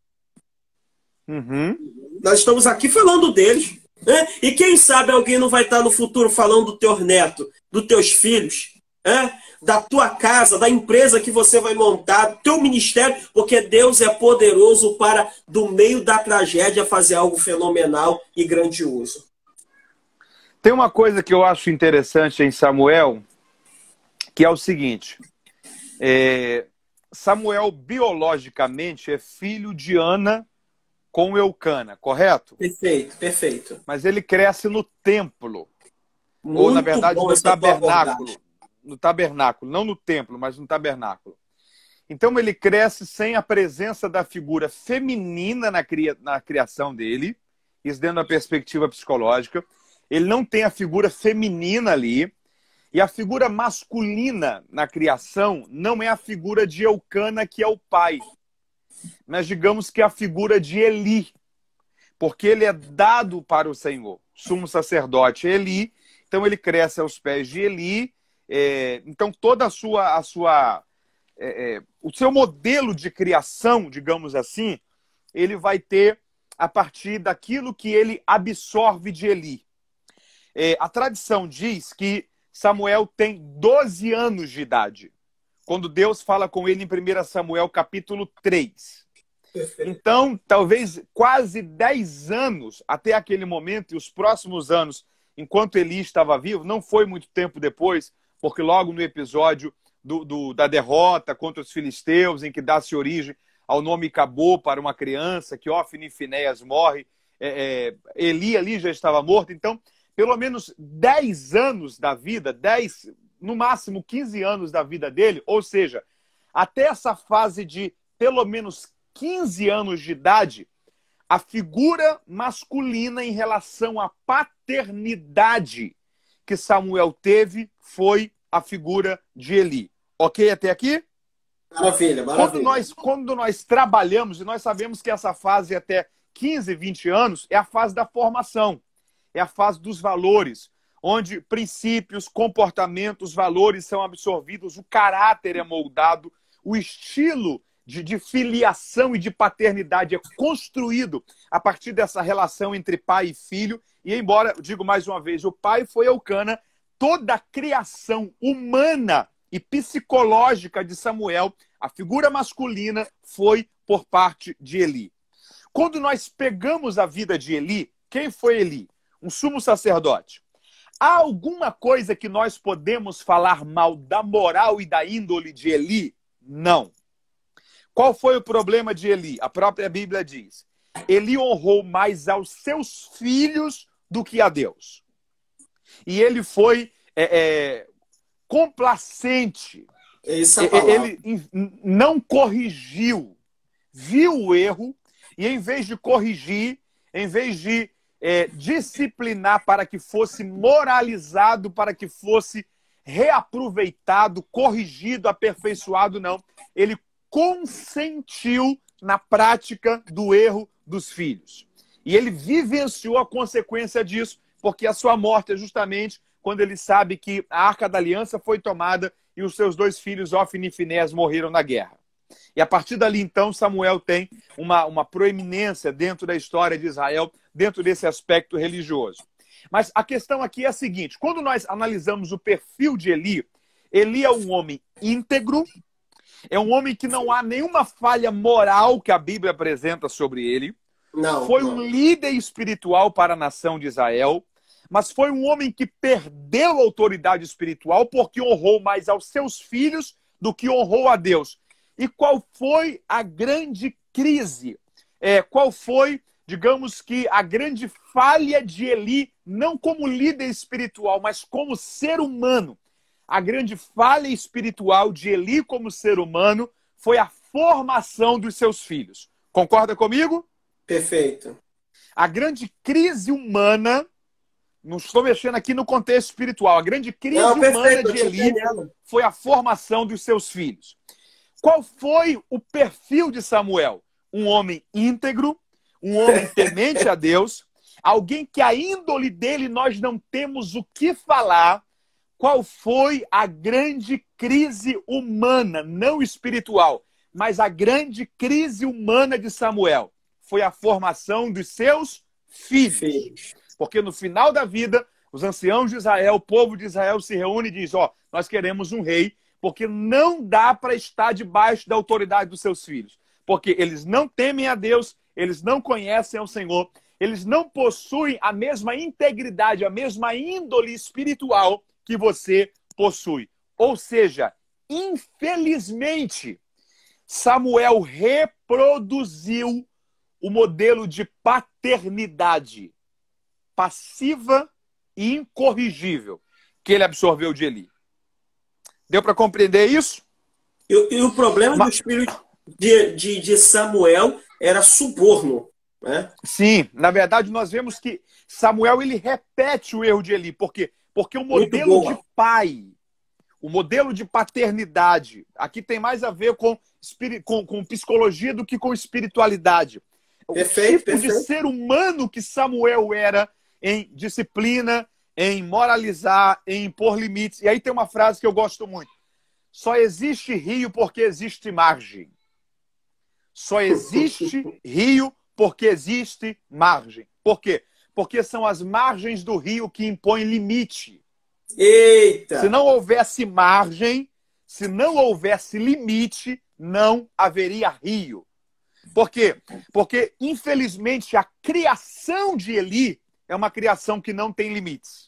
Nós estamos aqui falando deles. Né? E quem sabe alguém não vai estar no futuro falando do teu neto, dos teus filhos, da tua casa, da empresa que você vai montar, do teu ministério, porque Deus é poderoso para, do meio da tragédia, fazer algo fenomenal e grandioso. Tem uma coisa que eu acho interessante em Samuel, que é o seguinte. Samuel, biologicamente, é filho de Ana com Eucana, correto? Perfeito, perfeito. Mas ele cresce no templo. Muito ou, na verdade, bom no essa tua tabernáculo. abordagem. No tabernáculo, não no templo, mas no tabernáculo. Então ele cresce sem a presença da figura feminina na criação dele, isso dentro da perspectiva psicológica. Ele não tem a figura feminina ali. E a figura masculina na criação não é a figura de Eucana, que é o pai, mas digamos que é a figura de Eli, porque ele é dado para o Senhor, sumo sacerdote Eli. Então ele cresce aos pés de Eli. Então toda o seu modelo de criação, digamos assim, ele vai ter a partir daquilo que ele absorve de Eli. A tradição diz que Samuel tem 12 anos de idade, quando Deus fala com ele em 1 Samuel capítulo 3. Então, talvez quase 10 anos até aquele momento, e os próximos anos, enquanto Eli estava vivo, não foi muito tempo depois, porque logo no episódio da derrota contra os filisteus, em que dá-se origem ao nome Cabô para uma criança, que Ofni e Finéias morre, Eli ali já estava morto. Então, pelo menos 10 anos da vida, no máximo 15 anos da vida dele, ou seja, até essa fase de pelo menos 15 anos de idade, a figura masculina em relação à paternidade que Samuel teve foi a figura de Eli. Ok até aqui? Maravilha, maravilha. Quando nós trabalhamos, e nós sabemos que essa fase até 15, 20 anos é a fase da formação. É a fase dos valores, onde princípios, comportamentos, valores são absorvidos, o caráter é moldado, o estilo de filiação e de paternidade é construído a partir dessa relação entre pai e filho. E embora, digo mais uma vez, o pai foi Eucana, toda a criação humana e psicológica de Samuel, a figura masculina, foi por parte de Eli. Quando nós pegamos a vida de Eli, quem foi Eli? Um sumo sacerdote. Há alguma coisa que nós podemos falar mal da moral e da índole de Eli? Não. Qual foi o problema de Eli? A própria Bíblia diz: Eli honrou mais aos seus filhos do que a Deus. E ele foi complacente. Ele não corrigiu. Viu o erro e, em vez de corrigir, em vez de disciplinar para que fosse moralizado, para que fosse reaproveitado, corrigido, aperfeiçoado, não. Ele consentiu na prática do erro dos filhos. E ele vivenciou a consequência disso, porque a sua morte é justamente quando ele sabe que a Arca da Aliança foi tomada e os seus 2 filhos, Ofni e Finéias, morreram na guerra. E a partir dali, então, Samuel tem uma proeminência dentro da história de Israel, dentro desse aspecto religioso. Mas a questão aqui é a seguinte: quando nós analisamos o perfil de Eli, Eli é um homem íntegro, é um homem que não há nenhuma falha moral que a Bíblia apresenta sobre ele. Foi um líder espiritual para a nação de Israel, mas foi um homem que perdeu a autoridade espiritual porque honrou mais aos seus filhos do que honrou a Deus. E qual foi a grande crise? Qual foi, digamos que, a grande falha de Eli, não como líder espiritual, mas como ser humano? A grande falha espiritual de Eli como ser humano foi a formação dos seus filhos. Concorda comigo? Perfeito. A grande crise humana, não estou mexendo aqui no contexto espiritual, a grande crise humana de Eli foi a formação dos seus filhos. Qual foi o perfil de Samuel? Um homem íntegro, um homem temente a Deus, alguém que a índole dele nós não temos o que falar. Qual foi a grande crise humana, não espiritual, mas a grande crise humana de Samuel? Foi a formação dos seus filhos. Porque no final da vida, os anciãos de Israel, o povo de Israel se reúne e diz: nós queremos um rei, porque não dá para estar debaixo da autoridade dos seus filhos. Porque eles não temem a Deus, eles não conhecem ao Senhor, eles não possuem a mesma integridade, a mesma índole espiritual que você possui. Ou seja, infelizmente, Samuel reproduziu o modelo de paternidade passiva e incorrigível que ele absorveu de Eli. Deu para compreender isso? E o problema do Mas, espírito de Samuel era suborno, né? sim, na verdade nós vemos que Samuel ele repete o erro de Eli. Por quê? Porque o Muito modelo de boa. pai, o modelo de paternidade, aqui tem mais a ver com psicologia do que com espiritualidade. O Perfeito, tipo de perfeito. ser humano que Samuel era em disciplina, em moralizar, em impor limites. E aí tem uma frase que eu gosto muito. Só existe rio porque existe margem. Só existe rio porque existe margem. Por quê? Porque são as margens do rio que impõem limite. Se Eita! não houvesse margem, se não houvesse limite, não haveria rio. Por quê? Porque, infelizmente, a criação de Eli é uma criação que não tem limites.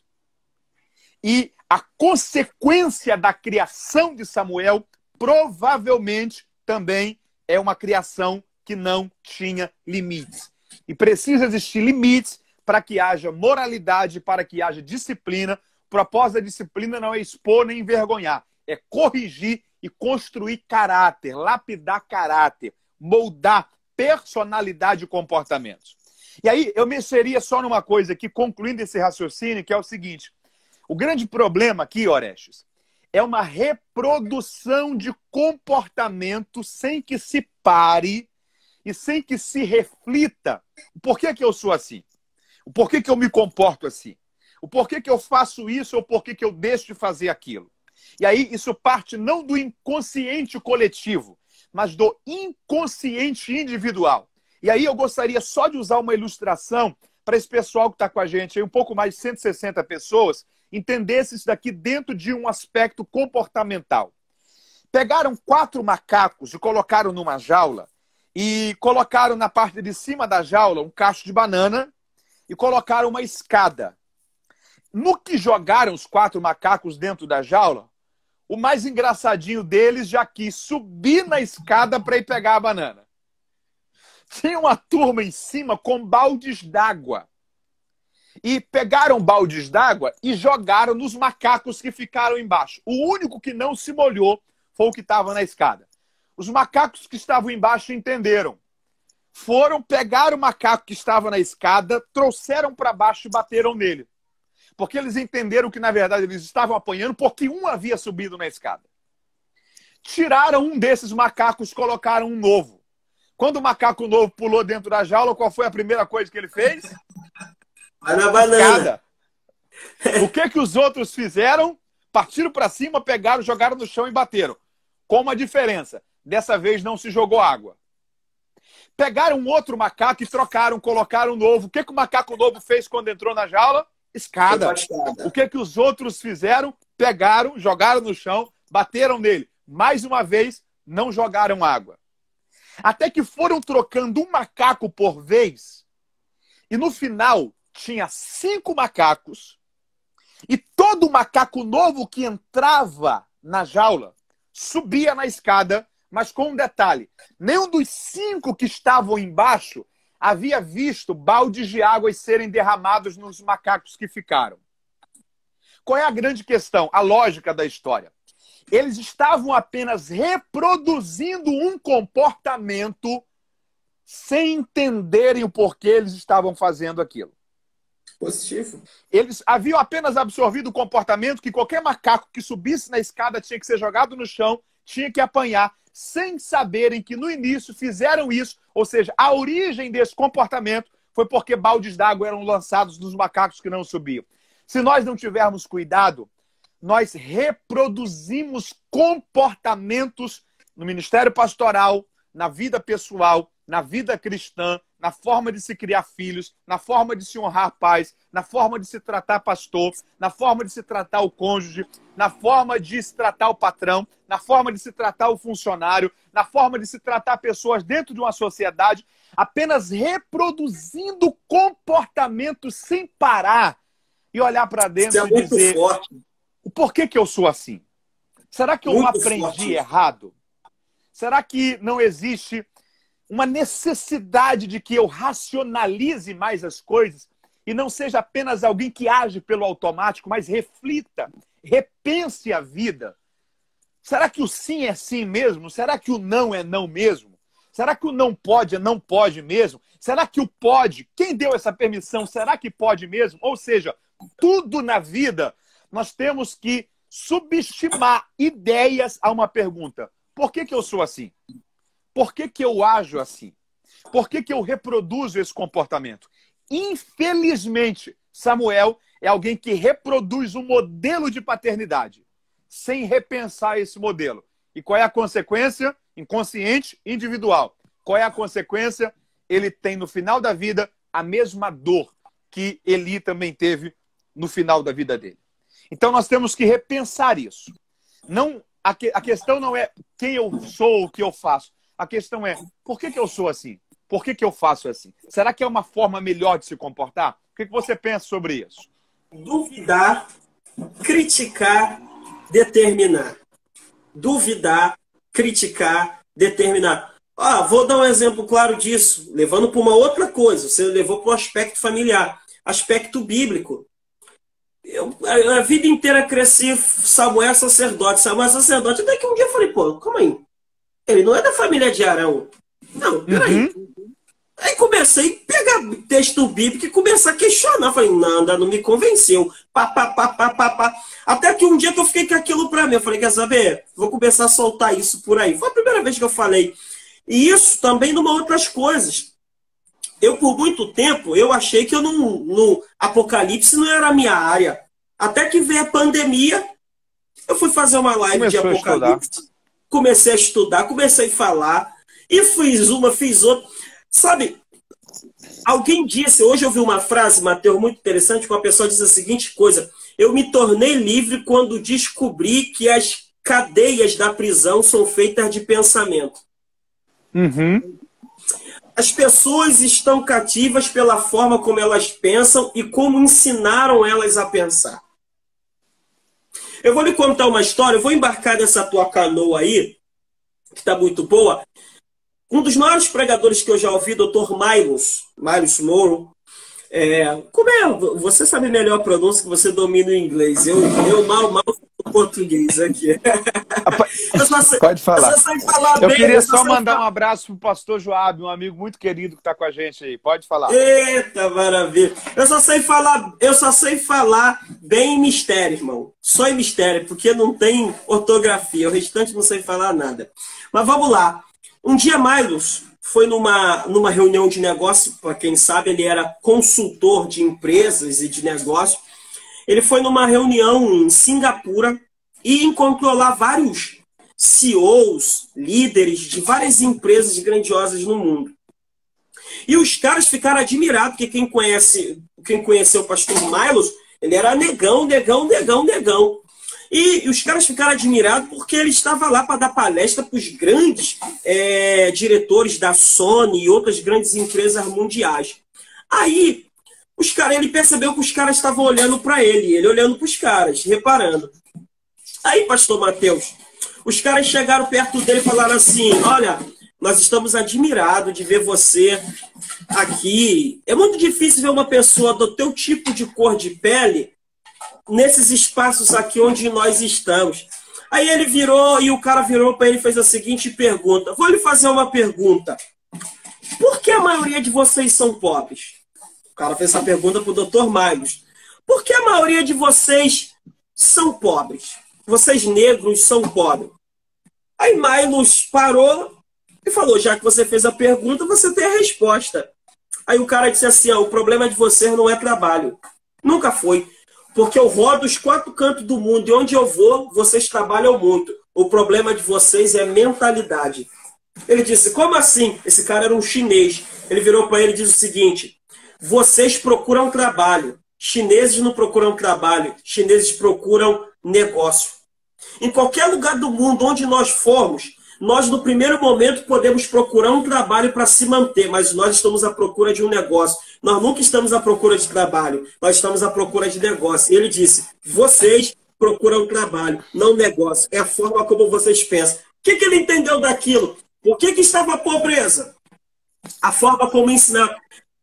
E a consequência da criação de Samuel provavelmente também é uma criação que não tinha limites. E precisa existir limites para que haja moralidade, para que haja disciplina. O propósito da disciplina não é expor nem envergonhar, é corrigir e construir caráter, lapidar caráter, moldar personalidade e comportamentos. E aí eu mexeria só numa coisa aqui, concluindo esse raciocínio, que é o seguinte. O grande problema aqui, Orestes, é uma reprodução de comportamento sem que se pare e sem que se reflita o porquê que eu sou assim, o porquê que eu me comporto assim, o porquê que eu faço isso ou porquê que eu deixo de fazer aquilo. E aí isso parte não do inconsciente coletivo, mas do inconsciente individual. E aí eu gostaria só de usar uma ilustração para esse pessoal que está com a gente, aí, um pouco mais de 160 pessoas, entendesse isso daqui dentro de um aspecto comportamental. Pegaram 4 macacos e colocaram numa jaula e colocaram na parte de cima da jaula um cacho de banana e colocaram uma escada. No que jogaram os 4 macacos dentro da jaula, o mais engraçadinho deles já quis subir na escada para ir pegar a banana. Tinha uma turma em cima com baldes d'água. E pegaram baldes d'água e jogaram nos macacos que ficaram embaixo. O único que não se molhou foi o que estava na escada. Os macacos que estavam embaixo entenderam. Foram, pegaram o macaco que estava na escada, trouxeram para baixo e bateram nele. Porque eles entenderam que, na verdade, eles estavam apanhando porque um havia subido na escada. Tiraram um desses macacos, colocaram um novo. Quando o macaco novo pulou dentro da jaula, qual foi a primeira coisa que ele fez? Vai na banana. O que os outros fizeram? Partiram para cima, pegaram, jogaram no chão e bateram. Com uma diferença. Dessa vez não se jogou água. Pegaram um outro macaco e trocaram, colocaram um novo. O que o macaco novo fez quando entrou na jaula? Escada. O que os outros fizeram? Pegaram, jogaram no chão, bateram nele. Mais uma vez, não jogaram água. Até que foram trocando um macaco por vez. E no final, tinha 5 macacos. E todo macaco novo que entrava na jaula subia na escada, mas com um detalhe. Nenhum dos 5 que estavam embaixo havia visto baldes de água serem derramados nos macacos que ficaram. Qual é a grande questão? A lógica da história. Eles estavam apenas reproduzindo um comportamento sem entenderem o porquê eles estavam fazendo aquilo. Positivo. Eles haviam apenas absorvido o comportamento que qualquer macaco que subisse na escada tinha que ser jogado no chão, tinha que apanhar, sem saberem que no início fizeram isso, ou seja, a origem desse comportamento foi porque baldes d'água eram lançados nos macacos que não subiam. Se nós não tivermos cuidado, nós reproduzimos comportamentos no ministério pastoral, na vida pessoal, na vida cristã, na forma de se criar filhos, na forma de se honrar pais, na forma de se tratar pastor, na forma de se tratar o cônjuge, na forma de se tratar o patrão, na forma de se tratar o funcionário, na forma de se tratar pessoas dentro de uma sociedade, apenas reproduzindo comportamentos sem parar e olhar para dentro e dizer: por que eu sou assim? Será que eu não aprendi errado? Será que não existe uma necessidade de que eu racionalize mais as coisas e não seja apenas alguém que age pelo automático, mas reflita, repense a vida? Será que o sim é sim mesmo? Será que o não é não mesmo? Será que o não pode é não pode mesmo? Será que o pode? Quem deu essa permissão? Será que pode mesmo? Ou seja, tudo na vida nós temos que subestimar ideias a uma pergunta. Por que eu sou assim? Por que eu ajo assim? Por que eu reproduzo esse comportamento? Infelizmente, Samuel é alguém que reproduz um modelo de paternidade sem repensar esse modelo. E qual é a consequência? Inconsciente, individual. Qual é a consequência? Ele tem no final da vida a mesma dor que Eli também teve no final da vida dele. Então nós temos que repensar isso. Não, a questão não é quem eu sou, o que eu faço. A questão é por que eu sou assim? Por que eu faço assim? Será que é uma forma melhor de se comportar? O que você pensa sobre isso? Duvidar, criticar, determinar. Duvidar, criticar, determinar. Vou dar um exemplo claro disso, levando para uma outra coisa. Você levou para o aspecto familiar, aspecto bíblico. Eu, a vida inteira cresci Samuel sacerdote. Até que um dia eu falei, pô, calma aí. Ele não é da família de Arão. Não, peraí. Aí comecei a pegar texto bíblico e começar a questionar. Falei, nada, não me convenceu. Até que um dia que eu fiquei com aquilo pra mim. Eu falei, quer saber? Vou começar a soltar isso por aí. Foi a primeira vez que eu falei. E isso também numa outras coisas. Eu, por muito tempo, eu achei que eu no Apocalipse não era a minha área. Até que veio a pandemia, eu fui fazer uma live de Apocalipse. Comecei a estudar, comecei a falar. E fiz uma, fiz outra. Sabe, alguém disse, hoje eu vi uma frase, Mateus, muito interessante, que uma pessoa diz a seguinte coisa: eu me tornei livre quando descobri que as cadeias da prisão são feitas de pensamento. As pessoas estão cativas pela forma como elas pensam e como ensinaram elas a pensar. Eu vou lhe contar uma história, eu vou embarcar nessa tua canoa aí, que está muito boa. Um dos maiores pregadores que eu já ouvi, Dr. Miles Monroe, como é? Você sabe melhor a pronúncia, que você domina o inglês. Eu mal o português aqui. Pode falar. Eu bem, queria só mandar um abraço pro pastor Joab, um amigo muito querido que está com a gente aí. Pode falar. Eita, maravilha. Eu só sei falar bem em mistério, irmão. Só em mistério, porque não tem ortografia. O restante não sei falar nada. Mas vamos lá. Um dia, Miles foi numa reunião de negócio. Para quem sabe, ele era consultor de empresas e de negócios. Ele foi numa reunião em Singapura e encontrou lá vários CEOs, líderes de várias empresas grandiosas no mundo. E os caras ficaram admirados, porque quem conheceu o pastor Miles, ele era negão. E os caras ficaram admirados porque ele estava lá para dar palestra para os grandes diretores da Sony e outras grandes empresas mundiais. Aí, ele percebeu que os caras estavam olhando para ele olhando para os caras, reparando. Aí, pastor Mateus, os caras chegaram perto dele e falaram assim: olha, nós estamos admirados de ver você aqui. É muito difícil ver uma pessoa do teu tipo de cor de pele nesses espaços aqui onde nós estamos. Aí ele virou, e o cara virou para ele e fez a seguinte pergunta. Vou lhe fazer uma pergunta. Por que a maioria de vocês são pobres? O cara fez essa pergunta para o Dr. Miles. Por que a maioria de vocês são pobres? Vocês negros são pobres. Aí Miles parou e falou: já que você fez a pergunta, você tem a resposta. Aí o cara disse assim: o problema de vocês não é trabalho. Nunca foi. Porque eu rodo os 4 cantos do mundo e onde eu vou, vocês trabalham muito. O problema de vocês é mentalidade. Ele disse: como assim? Esse cara era um chinês. Ele virou para ele e disse o seguinte: vocês procuram trabalho. Chineses não procuram trabalho. Chineses procuram negócio. Em qualquer lugar do mundo onde nós formos, nós no primeiro momento podemos procurar um trabalho para se manter, mas nós estamos à procura de um negócio. Nós nunca estamos à procura de trabalho, nós estamos à procura de negócio. E ele disse: vocês procuram trabalho, não negócio. É a forma como vocês pensam. O que ele entendeu daquilo? Por que estava a pobreza? A forma como ensinar.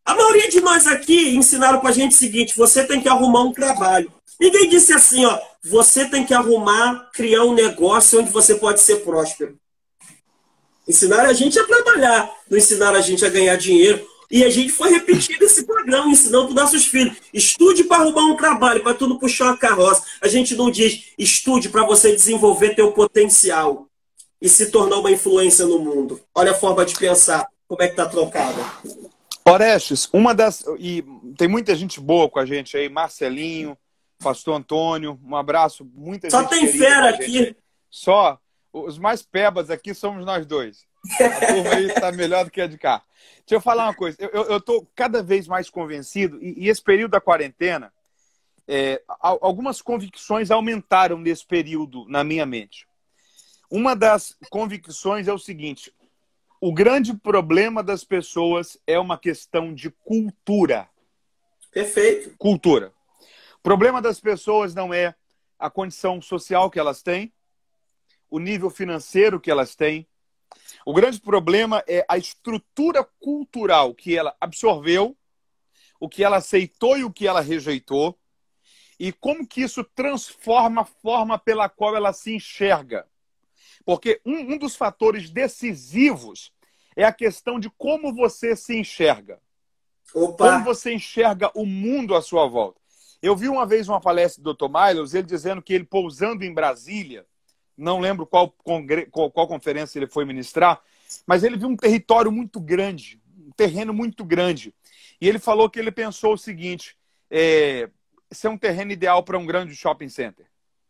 A maioria de nós aqui ensinaram pra gente o seguinte: você tem que arrumar um trabalho. Ninguém disse assim, ó, você tem que arrumar, criar um negócio onde você pode ser próspero. Ensinaram a gente a trabalhar, não ensinaram a gente a ganhar dinheiro. E a gente foi repetindo esse programa, ensinando para os nossos filhos. Estude para arrumar um trabalho, para tu não puxar uma carroça. A gente não diz, estude para você desenvolver teu potencial e se tornar uma influência no mundo. Olha a forma de pensar, como é que tá trocada. Orestes, uma das... E tem muita gente boa com a gente aí, Marcelinho, Pastor Antônio, um abraço, muita Só gente tem fera aqui. Só, os mais pebas aqui somos nós dois. A turma aí está melhor do que a de cá. Deixa eu falar uma coisa. Eu estou cada vez mais convencido, e esse período da quarentena, algumas convicções aumentaram nesse período na minha mente. Uma das convicções é o seguinte: o grande problema das pessoas é uma questão de cultura. Perfeito. Cultura. O problema das pessoas não é a condição social que elas têm, o nível financeiro que elas têm. O grande problema é a estrutura cultural que ela absorveu, o que ela aceitou e o que ela rejeitou, e como que isso transforma a forma pela qual ela se enxerga. Porque um dos fatores decisivos é a questão de como você se enxerga. Opa. Como você enxerga o mundo à sua volta. Eu vi uma vez uma palestra do Dr. Miles, ele dizendo que ele pousando em Brasília, não lembro qual conferência ele foi ministrar, mas ele viu um território muito grande, um terreno muito grande. E ele falou que ele pensou o seguinte: esse é um terreno ideal para um grande shopping center.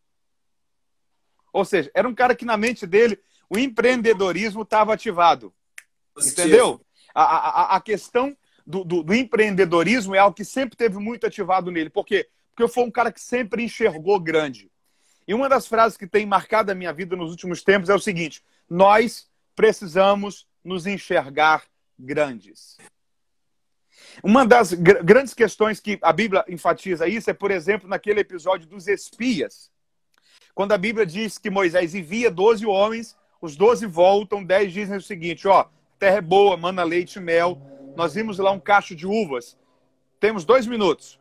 Ou seja, era um cara que na mente dele o empreendedorismo estava ativado. Positivo. Entendeu? A questão do empreendedorismo é algo que sempre teve muito ativado nele. Por quê? Porque foi um cara que sempre enxergou grande. E uma das frases que tem marcado a minha vida nos últimos tempos é o seguinte: nós precisamos nos enxergar grandes. Uma das grandes questões que a Bíblia enfatiza isso é, por exemplo, naquele episódio dos espias. Quando a Bíblia diz que Moisés envia 12 homens, os 12 voltam, 10 dizem o seguinte: ó, a terra é boa, mana leite e mel, nós vimos lá um cacho de uvas, temos 2 minutos.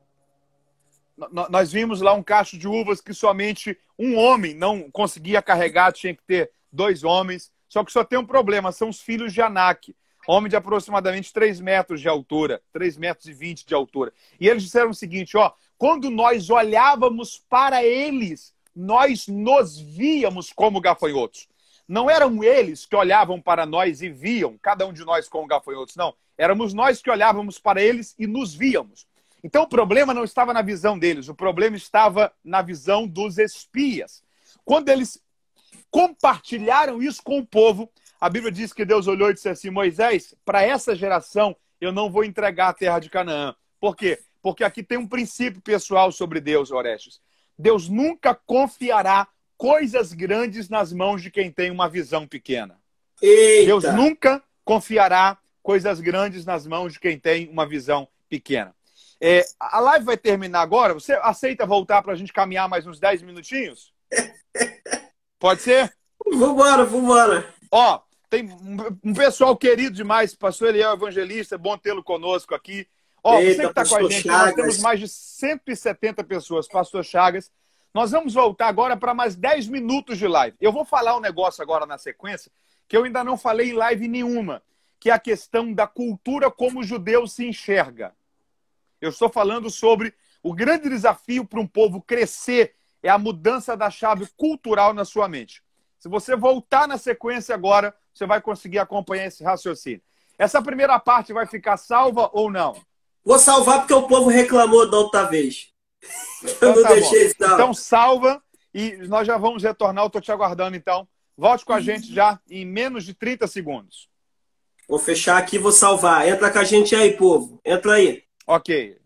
Nós vimos lá um cacho de uvas que somente um homem não conseguia carregar, tinha que ter 2 homens. Só que só tem um problema, são os filhos de Anak, homem de aproximadamente 3 metros de altura, 3,20 metros de altura. E eles disseram o seguinte: ó, quando nós olhávamos para eles, nós nos víamos como gafanhotos. Não eram eles que olhavam para nós e viam cada um de nós como gafanhotos, não. Éramos nós que olhávamos para eles e nos víamos. Então o problema não estava na visão deles, o problema estava na visão dos espias. Quando eles compartilharam isso com o povo, a Bíblia diz que Deus olhou e disse assim: Moisés, para essa geração eu não vou entregar a terra de Canaã. Por quê? Porque aqui tem um princípio pessoal sobre Deus, Orestes. Deus nunca confiará coisas grandes nas mãos de quem tem uma visão pequena. Eita. Deus nunca confiará coisas grandes nas mãos de quem tem uma visão pequena. A live vai terminar agora. Você aceita voltar para a gente caminhar mais uns 10 minutinhos? Pode ser? Vambora. Ó, tem um pessoal querido demais. Pastor Eliel Evangelista, bom tê-lo conosco aqui. Ó, Eita, você que está com a gente, Chagas. nós temos mais de 170 pessoas. Pastor Chagas. Nós vamos voltar agora para mais 10 minutos de live. Eu vou falar um negócio agora na sequência que eu ainda não falei em live nenhuma, que é a questão da cultura como o judeu se enxerga. Eu estou falando sobre o grande desafio para um povo crescer, é a mudança da chave cultural na sua mente. Se você voltar na sequência agora, você vai conseguir acompanhar esse raciocínio. Essa primeira parte vai ficar salva ou não? Vou salvar porque o povo reclamou da outra vez. Então, Eu não tá deixei salvo. Então salva e nós já vamos retornar. Eu estou te aguardando então. Volte com a gente já em menos de 30 segundos. Vou fechar aqui e vou salvar. Entra com a gente aí, povo. Entra aí. Ok.